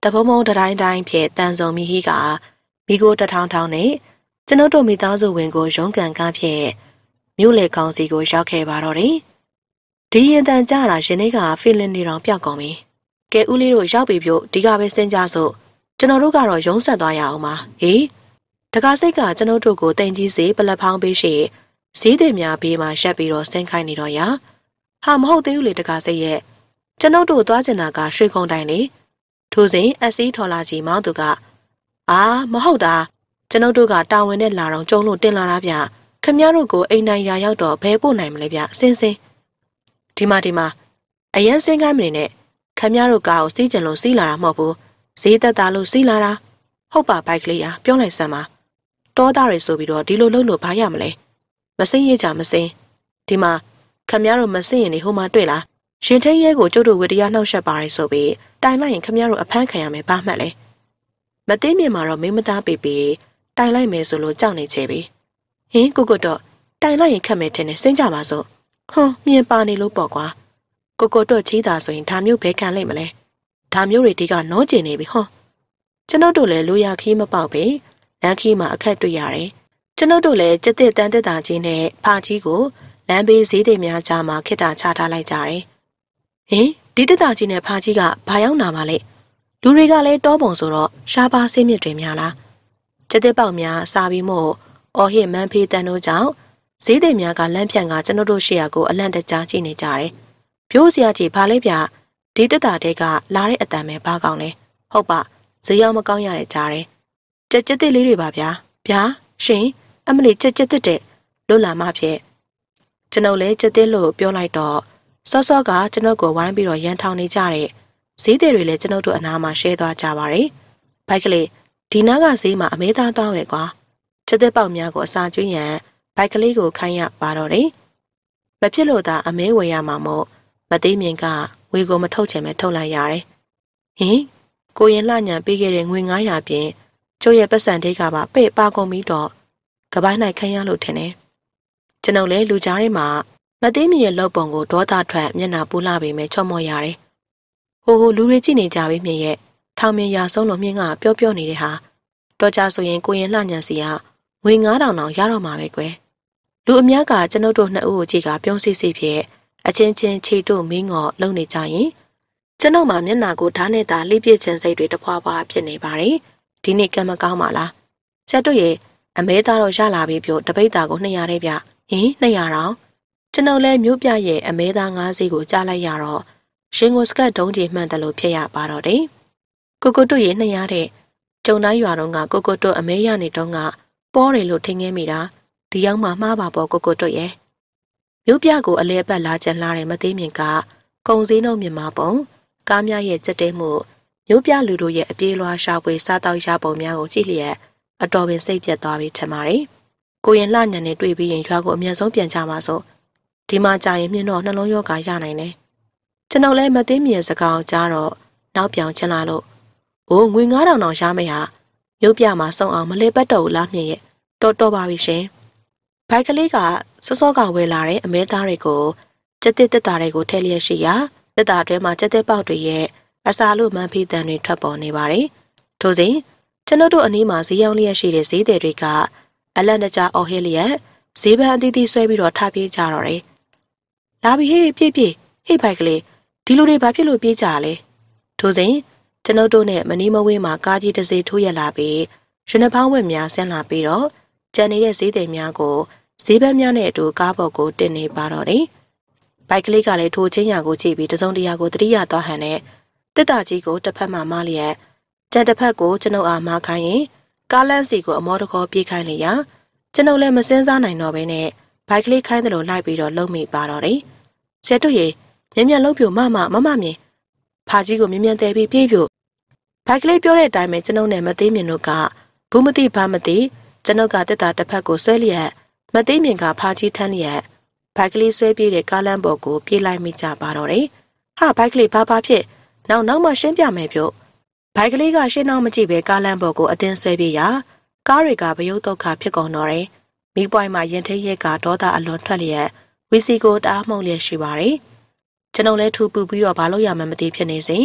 တဖုံဖုံတိုင်းတိုင်းဖြစ်တန်စုံမီဟီကမိကိုတထောင်ထောင်နဲ့ကျွန်ုပ်တို့မိသားစုဝင်ကိုရုံးကန်ကားဖြင့်မြို့လေကောင်စီကိုရောက်ခဲ့ပါတော့တယ်ဒီရင်တန်ကြတာရှင်လေးကဖီလင်နေတော့ပျောက်ကုန်ပြီကဲဦးလေးတို့ရောက်ပြီပြို့ဒီကပဲစင်ကြစို့ကျွန်တော်တို့ကတော့ရုံးဆက်သွားရအောင်ပါဟေးတကားစိတ်ကကျွန်ုပ်တို့ကိုတင်ကြီးစေပလက်ဖောင်းပေးရှိဈေးတွေများဘေးမှာရက်ပြီးတော့ဆင်းခိုင်းနေတော့ရဟာမဟုတ်သေးဘူးလေတကားစိတ်ရဲ့ကျွန်ုပ်တို့သွားကျင်တာကရွှေခုံတိုင်လေထိုစဉ်အစီထော်လာကြီးမောင်းသူကအာမဟုတ်တာကျွန်ုပ်တို့ကတာဝန်နဲ့လာတော့ကျုံလို့တင်လာတာဗျခမရတို့ကိုအိမ်နိုင်ရာရောက်တော့ဘယ်ပို့နိုင်မလဲဗျစင်းစင်းဒီမှာဒီမှာအရင်စင်းခိုင်းမနေနဲ့ခမရတို့ကားကိုစီးကျင်လို့စီးလာတာမဟုတ်ဘူးဈေးသက်သာလို့စီးလာတာဟုတ်ပါဘိုက်ကလေးအားပြောလိုက်စမ်းပါတောသားတွေဆိုပြီးတော့ဒီလိုလုပ်လို့ဘာရမလဲမစင်းရကြမစင်းဒီမှာခမရတို့မစင်းရင်နေဟိုမှာတွေ့လားရှင်ထင်းရဲကိုကျုပ်တို့ဝတ္တရားနှောက်ယှက်ပါတယ်ဆိုပြီးတိုင်လိုက်ရင်ခမရတို့အဖမ်းခံရမယ်ဘာမှတ်လဲမသိမြင်မှာတော့မင်းမသားပေပေတိုင်လိုက်မယ်ဆိုလို့ကြောက်နေချေပြီဟင်းကိုကတော့တိုင်လိုက်ရင်ခက်မယ်ထင်တယ်စင်းကြပါစို့ဟွန်းမြင်ပါနေလို့ပေါ့ကွာကိုကိုတော့ချီးတာဆိုရင်ဒါမျိုးဘဲခံလိုက်မလဲဒါမျိုးတွေဒီကနောကျင်နေပြီဟောကျွန်တော်တို့လည်းလူရခီးမပေါက်ပဲလမ်းခီးမှာအခက်တွေ့ရတယ်ကျွန်တော်တို့လည်းကြက်တဲ့တန်တက်တာချင်းနဲ့ဖာကြီးကိုလမ်းဘေးဈေးတွေများကြားမှာခိတ္တချထားလိုက်ကြတယ်ဟင်ဒီတက်တာကြီးနဲ့ဖာကြီးကဘာရောက်နာပါလဲလူတွေကလည်းတောပုံဆိုတော့ရှားပါဆေးမြစ်တွေများလားကြက်တဲ့ပေါက်များစားပြီးမို့အော်ဟစ်မန်းဖေးတန်တို့ကြောင့်ဈေးတွေများကလမ်းဖြန့်ကကျွန်တော်တို့ရှေ့ရကိုအလန့်တကြားကြည့်နေကြတယ်ပြိုးစရာကြီးဘာလဲဗျဒီတက်တာတဲ့ကလာတဲ့အတန်ပဲဘာကောင်းလဲဟုတ်ပါဈေးရောက်မကောင်းရတဲ့ကြားတယ်ကြက်ကြက်တဲ့လေးတွေပါဗျာဗျာရှင်အမလီကြက်ကြက်တဲ့လွတ်လာမှဖြစ်ကျွန်ုပ်လည်းကြက်တဲ့လို့ပြောလိုက်တော့စောစောကကျွန်ုပ်ကိုဝိုင်းပြီးတော့ရန်ထောင်နေကြတဲ့ဈေးတွေလည်းကျွန်ုပ်တို့အနားမှာရှဲသွားကြပါတယ်ဘိုက်ကလေးဒီနားကဈေးမှာအမေသားသွားဝယ်ကွာကြက်တဲ့ပေါက်များကိုအစာကျွေးရန်ဘိုက်ကလေးကိုခိုင်းရပါတော့တယ်မဖြစ်လို့သာအမဲဝယ်ရမှာမို့မသိမြင်ကငွေကိုမထုတ်ချင်ပဲထုတ်လိုက်ရတယ်ဟင်ကိုရင်လှညံပေးခဲ့တဲ့ငွေnine hundredပြင်ကျိုးရဲ့ပတ်စံတွေကပါပဲ့ပါကုန်ပြီးတော့ကပိုင်းနိုင်ခိုင်းရလို့ထင်တယ်ကျွန်ုပ်လည်းလူကြားထဲမှာမသိမြင်ရဲ့လောက်ပုံကိုဒေါသထွက်မျက်နှာပူလာပေမဲ့ချော့မော့ရတယ်ဟိုဟိုလူတွေကြည့်နေကြပြီမြင်ရဲ့ထောင်မြင်ရာဆုံးလို့မြင်ကပျော့ပျော့နေတဲ့ဟာတော့ကြဆိုရင်ကိုရင်လှညံစီကငွေnine thousandတောင်ရတော့မှာပဲကွယ်လူအများကကျွန်ုပ်တို့နှစ်ဦးကိုကြည့်ကပြုံးစီစီဖြစ်အချင်းချင်းခြေတို့မင်းငေါ်လုံနေကြရင်ကျွန်ုပ်မှမျက်နှာကိုဓာတ်နဲ့သာလိပြစ်ခြင်းစိတ်တွေတဖွာဖွာဖြစ်နေပါတယ်ဒီနေ့ကံမကောင်းပါလားဆက်တို့ရဲ့အမဲသားတော့ရလာပြီပြောတပိတ်သားကိုtwo hundredတဲ့ဗျဟင်two hundredတောင်ကျွန်ုပ်လည်းမြို့ပြရဲ့အမဲသားfiveစီးကိုကြားလိုက်ရတော့ရှင်ကိုစကတ်တုံးကြီးမှန်တယ်လို့ဖြစ်ရပါတော့တယ်ကိုကိုတို့ရဲ့two hundredတဲ့ကျုံတိုင်းရွာတော့ကကိုကိုတို့အမဲရနေတော့ကပေါ်တယ်လို့ထင်ငင်းမိတာဒီရောက်မှမှားပါပေါ့ကိုကိုတို့ရဲ့မြို့ပြကိုအလဲအပတ်လာကြလာတယ်မသိမြင်ကကုံစည်းနှုံမြင်မှာပုံကားများရဲ့ကြက်တဲမှုမြို့ပြလူတို့ရဲ့အပြေးလွှားရှာဖွေစားတောက်ရပုံများကိုကြည့်လျက်အတော်ပင်စိတ်ပြတ်သွားပြီထင်ပါတယ်ကိုရင်လှညံနဲ့တွေ့ပြီးရင်ရွာကိုအမြန်ဆုံးပြန်ကြပါစို့ဒီမှာကြာရင်မြင်တော့နှလုံးရောဂါရနိုင်တယ်ကျွန်တော်လည်းမသိမြင်စကားကြားတော့နောက်ပြောင်ချင်လာလို့အိုးငွေnine thousandတောင်ရမယ်ဟာမြို့ပြမှာစုံအောင်မလဲပတ်တော့ဘူးလားမြင်ရဲ့တော်တော်ပါပြီရှင်ဘိုက်ကလေးကစောစောကဝယ်လာတဲ့အမဲသားတွေကိုကြက်တစ်တက်တာတွေကိုထည့်လျက်ရှိရာတက်တာတွဲမှာကြက်တဲ့ပေါက်တွေရဲ့အစာလို့မန်းဖီးတန်တွေထွက်ပေါ်နေပါတယ်ထို့စဉ်ကျွန်တော်တို့အနီးမှာဈေးရောင်းလျက်ရှိတဲ့ဈေးတွေတွေကအလန့်တကြားအော်ဟစ်လျက်ဈေးပန်းအသီးသီးဆွဲပြီးတော့ထားပြေးကြတော့တယ်လာပြီဟေးပြေးပြေးဟေးဘိုက်ကလေးဒီလိုတွေဘာဖြစ်လို့ပြေးကြရလဲထို့စဉ်ကျွန်တော်တို့နဲ့မနီးမဝေးမှာကားကြီးတစ်စီးထိုးရလာပြီးရွှေနှဖောင်းဝက်များဆင်းလာပြီးတော့ကျန်နေတဲ့ဈေးတွေများကိုဈေးပန်းများနဲ့အတူကားပေါ်ကိုတင်နေပါတော့တယ်ဘိုက်ကလေးကလည်းထိုချင်းရာကိုကြည့်ပြီးတစုံတရာကိုတတိယသွားဟန်နဲ့တက်တာကြီးကိုတစ်ဖက်မှမလျက်ကြံတစ်ဖက်ကိုကျွန်ုပ်အားမခိုင်းရင်ကားလမ်းစီကိုအမောတကောပြေးခိုင်းလေရာကျွန်ုပ်လည်းမစင်းစားနိုင်တော့ဘဲနဲ့ဘိုက်ကလေးခိုင်းတယ်လို့လိုက်ပြီးတော့လုံမိပါတော့တယ်ဆဲတို့ရေမြန်မြန်လှုပ်ပြမမမမမြင်ဖာကြီးကိုမြန်မြန်တဲပြီးပြေးပြဘိုက်ကလေးပြောတဲ့အတိုင်းပဲကျွန်ုပ်နဲ့မသိမြင်တို့ကဘူးမသိဘာမသိကျွန်ုပ်ကတက်တာတစ်ဖက်ကိုဆွဲလျက်မသိမြင်ကဖာကြီးထမ်းလျက်ဘိုက်ကလေးဆွဲပြေးတဲ့ကားလမ်းပေါ်ကိုပြေးလိုက်မိကြပါတော့တယ်ဟာဘိုက်ကလေးဘာဘာဖြစ်နောက်နောက်မှရှင်းပြမယ်ပြုတ်ဘိုက်ကလေးကရှင်းနောက်မကြည့်ပဲကားလမ်းပေါ်ကိုအတင်းဆွဲပြေးရာကားတွေကဗရုတ်တော့ခဖြစ်ကုန်တော့တယ်မိပွိုင်းမှာရင်ထိတ်ရက်ကဒေါသအလွန်ထွက်လျက်ဝီစီကိုတအားမှုန်လျက်ရှိပါတယ်ကျွန်ုပ်လည်းထူပူပြီးတော့ဘာလို့ရမှမသိဖြစ်နေစဉ်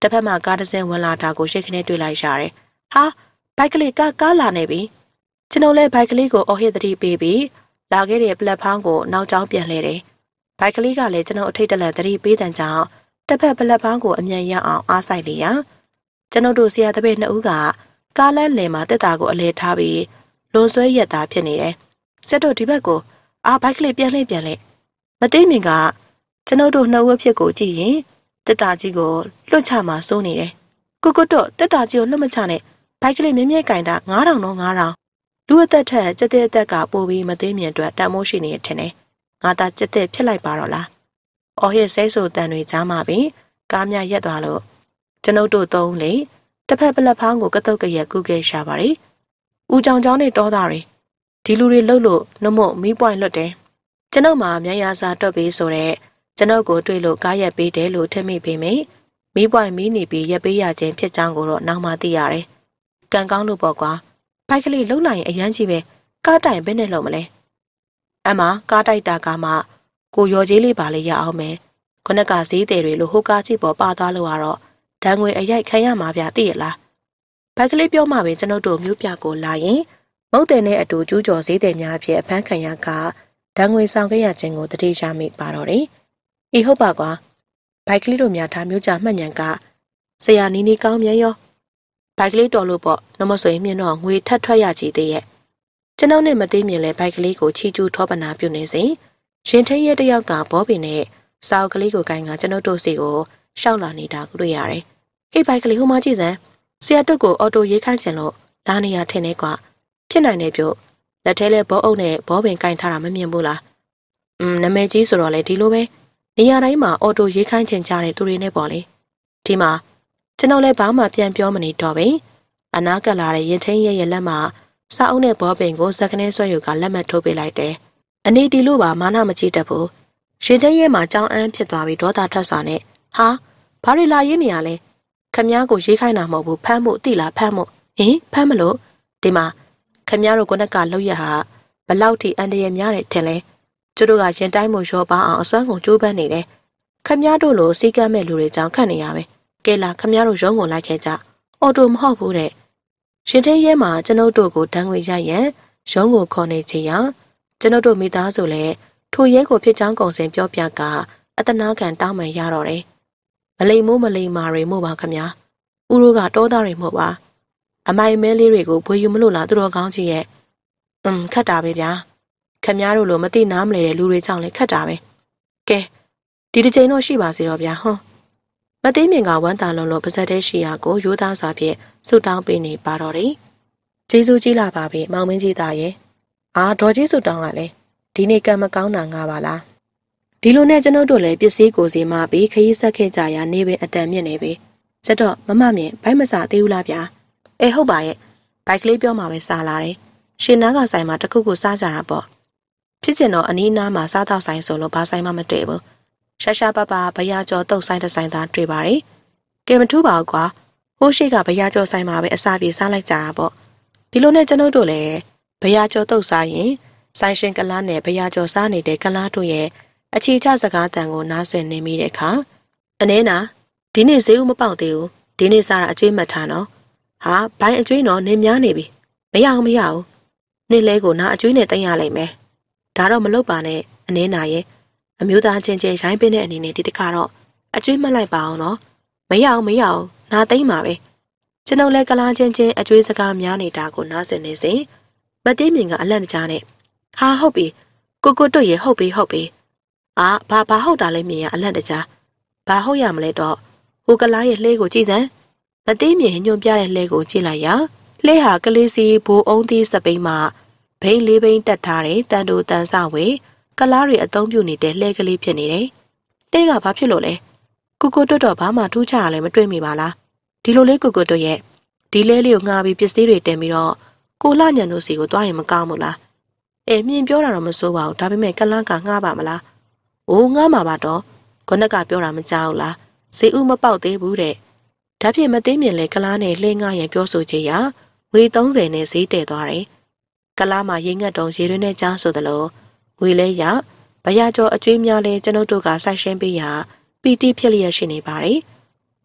တစ်ဖက်မှာကားတစ်စင်းဝင်လာတာကိုရှိတ်ခနဲ့တွေ့လိုက်ရတယ်။ဟာဘိုက်ကလေးကားကားလာနေပြီ။ကျွန်တော်လည်းဘိုက်ကလေးကိုအော်ဟစ်သတိပေးပြီးလာခဲ့တဲ့ပလက်ဖောင်းကိုနောက်ကျောင်းပြန်လှည့်တယ်။ဘိုက်ကလေးကလည်းကျွန်တော်အထိတ်တလန့်သတိပေးတဲ့ကြောင့်တစ်ဖက်ပလက်ဖောင်းကိုအမြန်ရအောင်အားဆိုင်လေရကျွန်တော်တို့ဆရာတပည့်နှစ်ဦးကကားလမ်းလယ်မှာတက်တာကိုအလဲထားပြီးလွန်ဆွဲရက်သားဖြစ်နေတယ်။ဆက်တို့ဒီဘက်ကိုအာဘိုက်ကလေးပြန်လှည့်ပြန်လှည့်မသိမြင်ကကျွန်တော်တို့နှစ်ဦးဖြစ်ကိုကြည့်ရင်တက်တာကြီးကိုလွတ်ချမှာစိုးနေတယ်။ကိုကိုတော့တက်တာကြီးကိုလွတ်မချနဲ့ဘိုက်ကလေးမြဲမြဲကင်တာငါးထောင်တော့ငါးထောင်လူအသက်ထက်ကြက်တဲ့အသက်ကပိုပြီးမသိမြင်အတွက်တန်မိုးရှိနေထင်တယ်။ငါသားကြက်တဲ့ဖြစ်လိုက်ပါတော့လား။အော်ဟစ်ဆဲဆိုတန်တွေကြားမှာပင်ကားများရက်သွားလို့ကျွန်ုပ်တို့သုံးလေတစ်ဖက်ပလက်ဖောင်းကိုကတုတ်ကရက်ကူးခဲ့ရှာပါရီ။ဦးကြောင်ကြောင်နဲ့တောသားတွေဒီလူတွေလှုပ်လို့နှမို့မီးပွိုင်လွတ်တယ်။ကျွန်ုပ်မှာမြန်ရစာတွက်ပြီးဆိုတော့ကျွန်ုပ်ကိုတွေ့လို့ကားရက်ပေးတယ်လို့ထင်မိပေမယ့်မီးပွိုင်မီးနေပြီးရက်ပေးရခြင်းဖြစ်ကြောင်းကိုတော့နောက်မှသိရတယ်။ကံကောင်းလို့ပေါ့ကွာ။ဘိုက်ကလေးလှုပ်လိုက်ရင်အရန်ကြီးပဲကားတိုင်ဘယ်နဲ့လှုပ်မလဲ။အမကားတိုက်တာကမှကိုရော်ကြီးလေးပါလေရအောင်မယ်။ခုနကဈေးတယ်တွေလို့ဟိုကားကြည့်ပေါ်ပါသွားလို့ကတော့ဓာငွေအရိုက်ခံရမှာဗျသိရလား။ဘိုက်ကလေးပြောမှပဲကျွန်တော်တို့မျိုးပြကိုလာရင်မုတ်တယ်နဲ့အတူကျူးကျော်ဈေးတယ်များအဖြစ်အဖမ်းခံရကဓာငွေဆောင်ခဲ့ရခြင်းကိုတတိယမိပါတော့တယ်။အေးဟုတ်ပါကွာ။ဘိုက်ကလေးတို့များဒါမျိုးကြမှတ်ညံကဆရာနီနီကောင်းမြန်ရောဘိုက်ကလေးတော်လို့ပေါ့နမဆိုရင်မြင်တော့ငွေထပ်ထွက်ရကြည်သေးရဲ့ကျွန်တော်နဲ့မသိမြင်လဲဘိုက်ကလေးကိုချီကျူးထောပနာပြုနေစဉ်ရင်ထင်းရဲတယောက်ကဘောပင်နဲ့စောက်ကလေးကိုကိုင်းကကျွန်တော်တို့စီကိုရှောက်လာနေတာကိုတွေ့ရတယ်။ဟေးဘိုက်ကလေးဟိုမှကြည့်စမ်းဆရာတို့ကိုအော်တိုရေးခိုင်းချင်လို့လာနေရထင်နေကွာဖြစ်နိုင်တယ်ပြုတ်လက်ထဲလဲဘောအုပ်နဲ့ဘောပင်ကိုင်းထားတာမမြင်ဘူးလား။อืมနာမည်ကြီးဆိုတော့လေဒီလိုပဲနေရာတိုင်းမှာအော်တိုရေးခိုင်းချင်ကြတဲ့သူတွေနဲ့ပေါ့လေဒီမှာကျွန်တော်လည်းဘာမှပြန်ပြောမနေတော့ပဲအနာကလာတဲ့ရင်ထင်းရဲ့ရဲ့လက်မှာစာအုပ်နဲ့ဘောပင်ကိုစက္ကနဲဆွဲယူကလက်မှတ်ထိုးပေးလိုက်တယ်အနေဒီလို့ပါမာနမကြည့်တတ်ဘူးရင်ထင်းရဲ့မှာကြောင်းအန်းဖြစ်သွားပြီးဒေါသထွက်စွာနဲ့ဟာဘာရီလာရေးနေရလဲခမည်းကိုရေးခိုင်းတာမဟုတ်ဘူးဖမ်းမှုတိလားဖမ်းမှုဟင်ဖမ်းမလို့ဒီမှာခမည်းတို့ကနကလောက်ရဟာဘလောက်ထိအန်တရများတယ်ထင်လဲကျတို့ကရင်တိုင်းမှုရောပါအောင်အစွမ်းကုန်ကြိုးပမ်းနေတယ်ခမည်းတို့လိုစီကမ်းမဲ့လူတွေကြောင့်ခတ်နေရပဲကဲလာခမည်းတို့ရုံးကုန်လိုက်ခဲ့ကြအော်တိုမဟုတ်ဘူးတဲ့ရှင်ထင်းရဲမှာကျွန်ုပ်တို့ကိုဓာငွေရရန်ရုံးကိုခေါ်နေချင်ရကျွန်ုပ်တို့မိသားစုလည်းထိုရဲကိုဖြစ်ချောင်းကုန်စင်ပြောပြကအတနာခံတောင်းပန်ရတော့တယ်မလိမ်မိုးမလိမ်မာတွေမို့ပါခမည်းဦးတို့ကတောသားတွေမို့ပါအမိုင်မဲလေးတွေကိုဘွေယူမလို့လားသူတော်ကောင်းကြီးရဲ့อืมခတ်တာပဲဗျာခမည်းတို့လိုမသိနားမလဲတဲ့လူတွေကြောင့်လည်းခတ်တာပဲကဲဒီတစ်ချိန်တော့ရှိပါစေတော့ဗျာဟွန်းမသိမြင်ကဝမ်းသာလုံးလို့ပါဇက်တဲ့ရှိရာကိုရိုးသားစွာဖြင့်ဆုတောင်းပေးနေပါတော့တယ်ကျေးဇူးကြီးလာပါပြီမောင်မင်းကြီးသားရဲ့အာဒေါ်ကြီးဆုတောင်းကလည်းဒီနေ့ကံမကောင်းတာငါပါလားဒီလိုနဲ့ကျွန်ုပ်တို့လည်းပစ္စည်းကိုစီမပြီးခရီးဆက်ခဲ့ကြရနေပင်အတန်မြင့်နေပြီစတော့မမမြင်ဘိုက်မစားသေးဘူးလားဗျာအဲဟုတ်ပါရဲ့ဘိုက်ကလေးပြောမှပဲစားလာတယ်ရှင်နားကဆိုင်မှာတခုခုစားကြတာပေါ့ဖြစ်ကျင်တော့အနီးနားမှာစားတော့ဆိုင်ဆိုလို့ဘာဆိုင်မှမတည့်ဘူးရှာရှာပပဘရာကျော်တုတ်ဆိုင်တစ်ဆိုင်သားတွေ့ပါရီကဲမထူးပါဘူးကွာဟိုးရှိကဘရာကျော်ဆိုင်မှာပဲအစားပြေစားလိုက်ကြတာပေါ့ဒီလိုနဲ့ကျွန်ုပ်တို့လည်းဘရာကျော်တုတ်စားရင်ဆိုင်ရှင်ကလားနဲ့ဘရာကျော်စားနေတဲ့ကလားတို့ရဲ့အခြေချစကားတန်ကိုနားဆင်နေမိတဲ့အခါအနေနာဒီနေ့ဈေးဦးမပေါက်သေးဘူးဒီနေ့စားတာအကျွေးမှတ်ထားနော်ဟာဘိုင်းအကျွေးနော်နေများနေပြီမရအောင်မရအောင်နေ့လဲကိုနာအကျွေးနဲ့တင်ရလိမ့်မယ်ဒါတော့မလုပ်ပါနဲ့အနေနာရဲ့အမျိုးသားချင်းချင်းရိုင်းပင်းတဲ့အနေနဲ့ဒီတစ်ခါတော့အကျွေးမှတ်လိုက်ပါအောင်နော်မရအောင်မရအောင်နာသိမ့်ပါပဲကျွန်ုပ်လည်းကလားချင်းချင်းအကျွေးစကားများနေတာကိုနားဆင်နေစဉ်မတေးမြင်ကအလန့်တကြားနဲ့ဟာဟုတ်ပြီကိုကိုတို့ရေဟုတ်ပြီဟုတ်ပြီအာဘာဘာဟုတ်တာလဲမြင်ရအလန့်တကြားဘာဟုတ်ရမလဲတော့ဟိုကလားရဲ့လှဲကိုကြည့်စမ်းမတေးမြင်ညွန်ပြတဲ့လှဲကိုကြည့်လိုက်ရလှဲဟာကလေးစီဘိုးအုံးသီးစပိန်မှာဘိန်းလေးဘိန်းတက်ထားတဲ့တန်တူတန်ဆဝေကလားတွေအသုံးပြုနေတဲ့လှဲကလေးဖြစ်နေတယ်။တဲကဘာဖြစ်လို့လဲ။ကိုကိုတွတ်တော့ဘာမှထူးခြားရလဲမတွေ့မိပါလား။ဒီလိုလေးကိုကိုတွတ်ရဲ့ဒီလဲလေးကိုငှားပြီးပစ္စည်းတွေတင်ပြီးတော့ကိုလှညံတို့စီကိုတွားရင်မကောင်းဘူးလား။အဲမြင်ပြောတာတော့မစိုးပါဘူး။ဒါပေမဲ့ကလန်းကငှားပါမလား။အိုးငှားမှာပါတော့။ခုနကပြောတာမကြောက်လား။ဈေးဥမပေါက်သေးဘူးတဲ့။ဒါဖြင့်မသိမြင်လဲကလားနဲ့လှဲငှားရင်ပြောဆိုချင်ရဝေသုံးဆယ်နဲ့ဈေးတည်သွားတယ်။ကလားမှာရိတ်ငတ်တုံရေတွင်းနဲ့ကြားဆိုသလိုဝေလဲရဘရာကျော်အကျွေးများလဲကျွန်ုပ်တို့ကစိုက်ရှင်းပေးရပီတိဖြစ်လျက်ရှိနေပါတယ်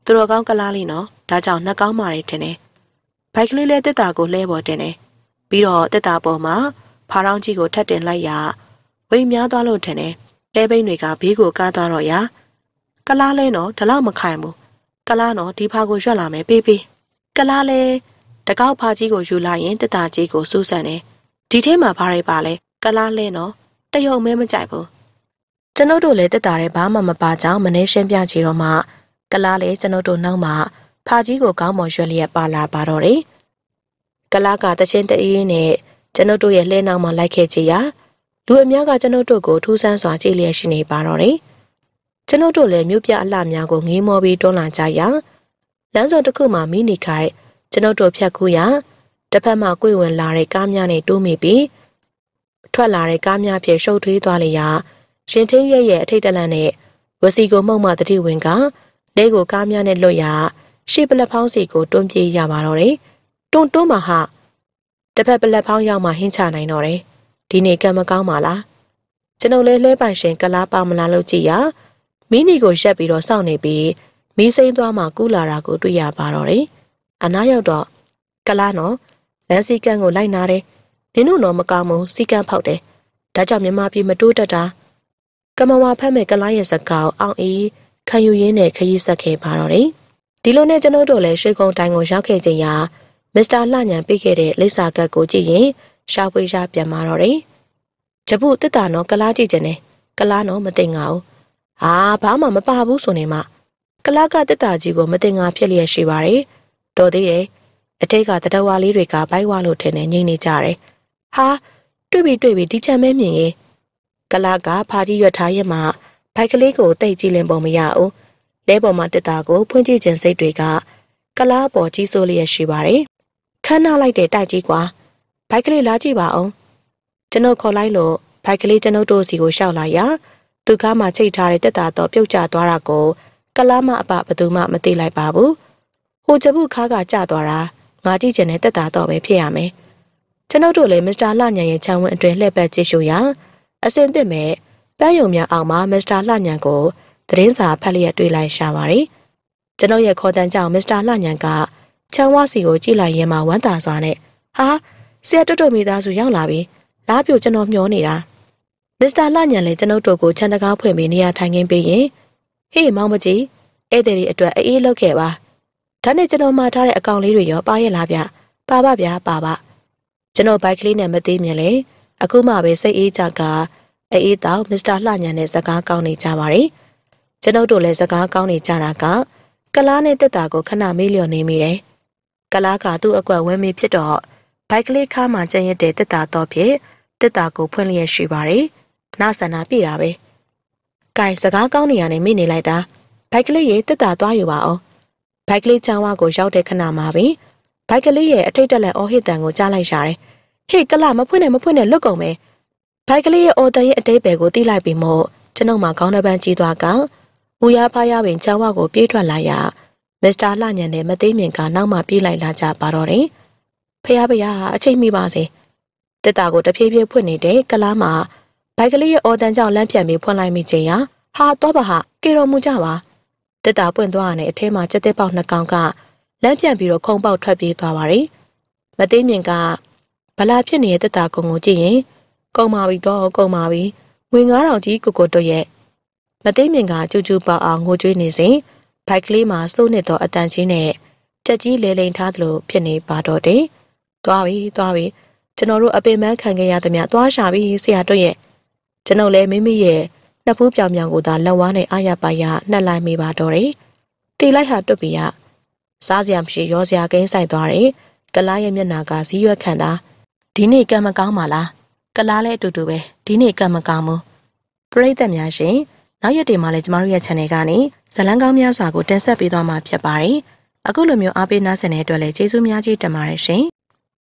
သူတော်ကောင်းကလားလေးနော်ဒါကြောင့်နှက်ကောင်းမာတယ်ထင်တယ်ဘိုက်ကလေးလည်းတက်တာကိုလှဲပေါ်တင်တယ်ပြီးတော့တက်တာပေါ်မှာဖားရောင်းကြီးကိုထပ်တင်လိုက်ရဝိများသွားလို့ထင်တယ်လဲဘိန်းတွေကဘေးကိုကားသွားတော့ရကလားလဲနော်ဒါလောက်မခိုင်ဘူးကလားနော်ဒီဖားကိုရွက်လာမယ်ပေးပေးကလားလဲတကောက်ဖားကြီးကိုယူလိုက်ရင်တက်တာကြီးကိုစူးစမ်းတယ်ဒီထဲမှာဘာတွေပါလဲကလားလဲနော်တရုံမဲမကြိုက်ဘူးကျွန်ုပ်တို့လည်းတက်တာတဲ့ဘာမှမပါကြောင်းမနေရှင်းပြချေတော့မှကလားလဲကျွန်ုပ်တို့နောက်မှဖားကြီးကိုကောင်းမွန်ရွက်လျက်ပါလာပါတော့တယ်ကလားကတချင်းတအေးနဲ့ကျွန်ုပ်တို့ရဲ့လှဲနောက်မှာလိုက်ခဲ့ကြရလူအများကကျွန်ုပ်တို့ကိုထူးဆန်းစွာကြည့်လျက်ရှိနေပါတော့တယ်ကျွန်ုပ်တို့လည်းမြို့ပြအလှများကိုငေးမောပြီးတွန်းလာကြရလမ်းစုံတစ်ခုမှာမိနေခိုက်ကျွန်ုပ်တို့ဖြတ်ကူးရတစ်ဖက်မှာကိုယ်ဝင်လာတဲ့ကားများနဲ့တိုးမိပြီးထွက်လာတဲ့ကားများဖြင့်ရှုပ်ထွေးသွားလေရရှင်ထင်းရဲ့ရဲ့အထိတ်တလန့်နဲ့ဝစီကိုမှုတ်မှတတိဝင်ကလဲကိုကားများနဲ့လွတ်ရရှေ့ပလက်ဖောင်းစီကိုတွန်းပြေးရပါတော့တယ်တွန်းတွန်းမှာဟာတစ်ဖက်ပလက်ဖောင်းရောက်မှဟင်းချနိုင်တော့တယ်ဒီနေ့ကံမကောင်းပါလားကျွန်ုပ်လည်းလှဲပိုင်ရှင်ကလားပါမလားလို့ကြည့်ရမီနီကိုရက်ပြီးတော့စောင့်နေပြီးမီးစိမ်းသွားမှကူးလာတာကိုတွေ့ရပါတော့တယ်အနားရောက်တော့ကလားနော်လမ်းစီကံကိုလိုက်နာတယ်နင်တို့တော့မကောင်းဘူးစီကံဖောက်တယ်ဒါကြောင့်မြန်မာပြည်မတိုးတက်တာကမဝါဖက်မဲ့ကလားရဲ့စကားအောင်အေးခံယူရင်းနဲ့ခရီးဆက်ခဲ့ပါတော့တယ်ဒီလိုနဲ့ကျွန်ုပ်တို့လည်းရွှေကုန်းတိုင်းကိုရောက်ခဲ့ကြရာမစ္စတာလှညံပေးခဲ့တဲ့လိပ်စာကတ်ကိုကြည့်ရင်ရှာဖွေရှာပြန်มาတော့တယ်ဂျပုတစ်တာနော်ကလားကြည့်ကျင်တယ်ကလားနော်မသိငါဘူးဟာဘာမှမပါဘူးဆိုနေမှကလားကတစ်တာကြီးကိုမသိငါဖြစ်လျက်ရှိပါတယ်တော်သေးတယ်အထိတ်ကတတဝါလေးတွေကဘိုက်ဝါလို့ထင်နေငိမ့်နေကြတယ်ဟာတွေ့ပြီတွေ့ပြီဒီချမ်းမဲမြင်ရင်ကလားကဖာကြီးရွက်ထားရင်မှဘိုက်ကလေးကိုတိတ်ကြည့်လင်ပုံမရဘူးလဲပေါ်မှာတစ်တာကိုဖွင့်ကြည့်ခြင်းစိတ်တွေကကလားပေါ်ကြီးစိုးလျက်ရှိပါတယ်ခန်းနာလိုက်တဲ့တိုက်ကြီးကွာဘိုက်ကလေးလာကြည့်ပါအောင်ကျွန်ုပ်ခေါ်လိုက်လို့ဘိုက်ကလေးကျွန်ုပ်တို့စီကိုရှောက်လာရသူကားမှချိတ်ထားတဲ့တက်တာတော့ပြုတ်ကျသွားတာကိုကလားမအပဘသူမှမသိလိုက်ပါဘူးဟိုဂျပုခါးကကျသွားတာငါကြည့်ကျင်တဲ့တက်တာတော့ပဲဖြစ်ရမယ်ကျွန်ုပ်တို့လည်းမစ္စတာလှညံရဲ့ခြံဝင်းအတွင်းလှည့်ပတ်ကြည့်ရှုရအစင်သစ်မဲ့ပန်းယုံများအောင်မှာမစ္စတာလှညံကိုသတင်းစာဖတ်လျက်တွေ့လိုက်ရှာပါတယ်ကျွန်ုပ်ရဲ့ခေါ်တန်းကြောင့်မစ္စတာလှညံကချမ်းဝါစီကိုကြည့်လိုက်ရင်မှဝမ်းသာစွာနဲ့ဟာဆရာတော်တော်မိသားစုရောက်လာပြီလားပြိုကျွန်တော်မျောနေတာမစ္စတာလှညံလည်းကျွန်ုပ်တို့ကိုခြံတကားဖွင့်ပြီးနေရာထိုင်ခင်းပေးရင်ဟေးမောင်မကြီးဧည့်သည်တွေအတွက်အေးလောက်ခဲ့ပါဒါနဲ့ကျွန်တော်မှာထားတဲ့အကောင်လေးတွေရောပါရဲ့လားဗျပါပါဗျာပါပါကျွန်တော်ဘိုက်ကလေးနဲ့မသေးမြင်လေအခုမှပဲစိတ်အေးကြကအေးတောင်မစ္စတာလှညံနဲ့စကားကောင်းနေကြပါတယ်ကျွန်ုပ်တို့လည်းစကားကောင်းနေကြတာကကလားနဲ့တက်တာကိုခဏမေးလျော်နေမိတယ်ကလားကသူ့အကွက်ဝဲမေးဖြစ်တော့ဘိုက်ကလေးခါမှကျန်ရတဲ့တက်တာတော့ဖြစ်တက်တာကိုဖွင့်လျက်ရှိပါတယ်နာဆန္ဒပြေတာပဲကဲစကားကောင်းနေရနေမိနေလိုက်တာဘိုက်ကလေးရေတက်တာသွားယူပါအောင်ဘိုက်ကလေးချမ်းဝါကိုရောက်တဲ့ခဏမှာပဲဘိုက်ကလေးရဲ့အထိတ်တက်လက်အော်ဟစ်တန်ကိုကြားလိုက်ရတယ်ဟေးကလားမဖွင့်နဲ့မဖွင့်နဲ့လွတ်ကုန်မယ်ဘိုက်ကလေးရဲ့အော်တန်ရဲ့အတိတ်ပဲကိုတီးလိုက်ပြီးမို့ကျွန်ုပ်မှခေါင်းတစ်ပန်းကြီးသွားကဦးရဖားရပင်ချမ်းဝါကိုပြေးထွက်လာရမစ္စတာလှညံနဲ့မသိမြင်ကနောက်မှပြေးလိုက်လာကြပါတော့တယ်ဖះဖះအချိန်မိပါစေတက်တာကိုတဖြည်းဖြည်းဖွင့်နေတဲ့ကလားမှာဘိုက်ကလေးရဲ့အော်တန်ကြောင့်လမ်းပြန်ပြီးဖွင့်လိုက်မိချိန်ရဟာတော့ပါဟာကေတော်မူကြပါတက်တာပွင့်သွားရတဲ့အထဲမှာစက်သက်ပေါက်နှစ်ကောင်ကလမ်းပြန်ပြီးတော့ခုံပေါက်ထွက်ပြေးသွားပါတယ်မသိမြင်ကဗလာဖြစ်နေတဲ့တက်တာကုံကိုကြည့်ရင်ကုံပါပြီတော့ကုံပါပြီငွေငါးထောင်ကြီးကိုကိုတို့ရဲ့မသိမြင်ကကျူးကျူးပေါအောင်ငိုကြွေးနေစဉ်ဘိုက်ကလေးမှာစိုးနစ်တော့အတန်ကြီးနဲ့တက်ကြီးလဲလိန်ထားသလိုဖြစ်နေပါတော့တယ်သွားပြီသွားပြီကျွန်တော်တို့အပင်ပန်းခံခဲ့ရသမျှသွားရှာပြီဆရာတို့ရဲ့ကျွန်ုပ်လည်းမိမိရဲ့နှစ်ဖူးပြောင်ပြောင်ကိုသာလက်ဝါးနဲ့အာရပါရနှက်လိုက်မိပါတော့တယ်တီလိုက်ဟာတွတ်ပြီးရစားစရာမရှိရောစရာကိန်းဆိုင်သွားတယ်ကလားရဲ့မျက်နှာကဇီးရွက်ခံတာဒီနေ့ကံမကောင်းပါလားကလားလည်းအတူတူပဲဒီနေ့ကံမကောင်းဘူးပရိသတ်များရှင်နောက်ရက်တွေမှာလည်းကျမတို့ရဲ့ channel ကနေဇလန်းကောင်းများစွာကိုတင်ဆက်ပေးသွားမှာဖြစ်ပါတယ်အခုလိုမျိုးအားပေးနားဆင်တဲ့အတွက်လည်းကျေးဇူးများကြီးတင်ပါတယ်ရှင်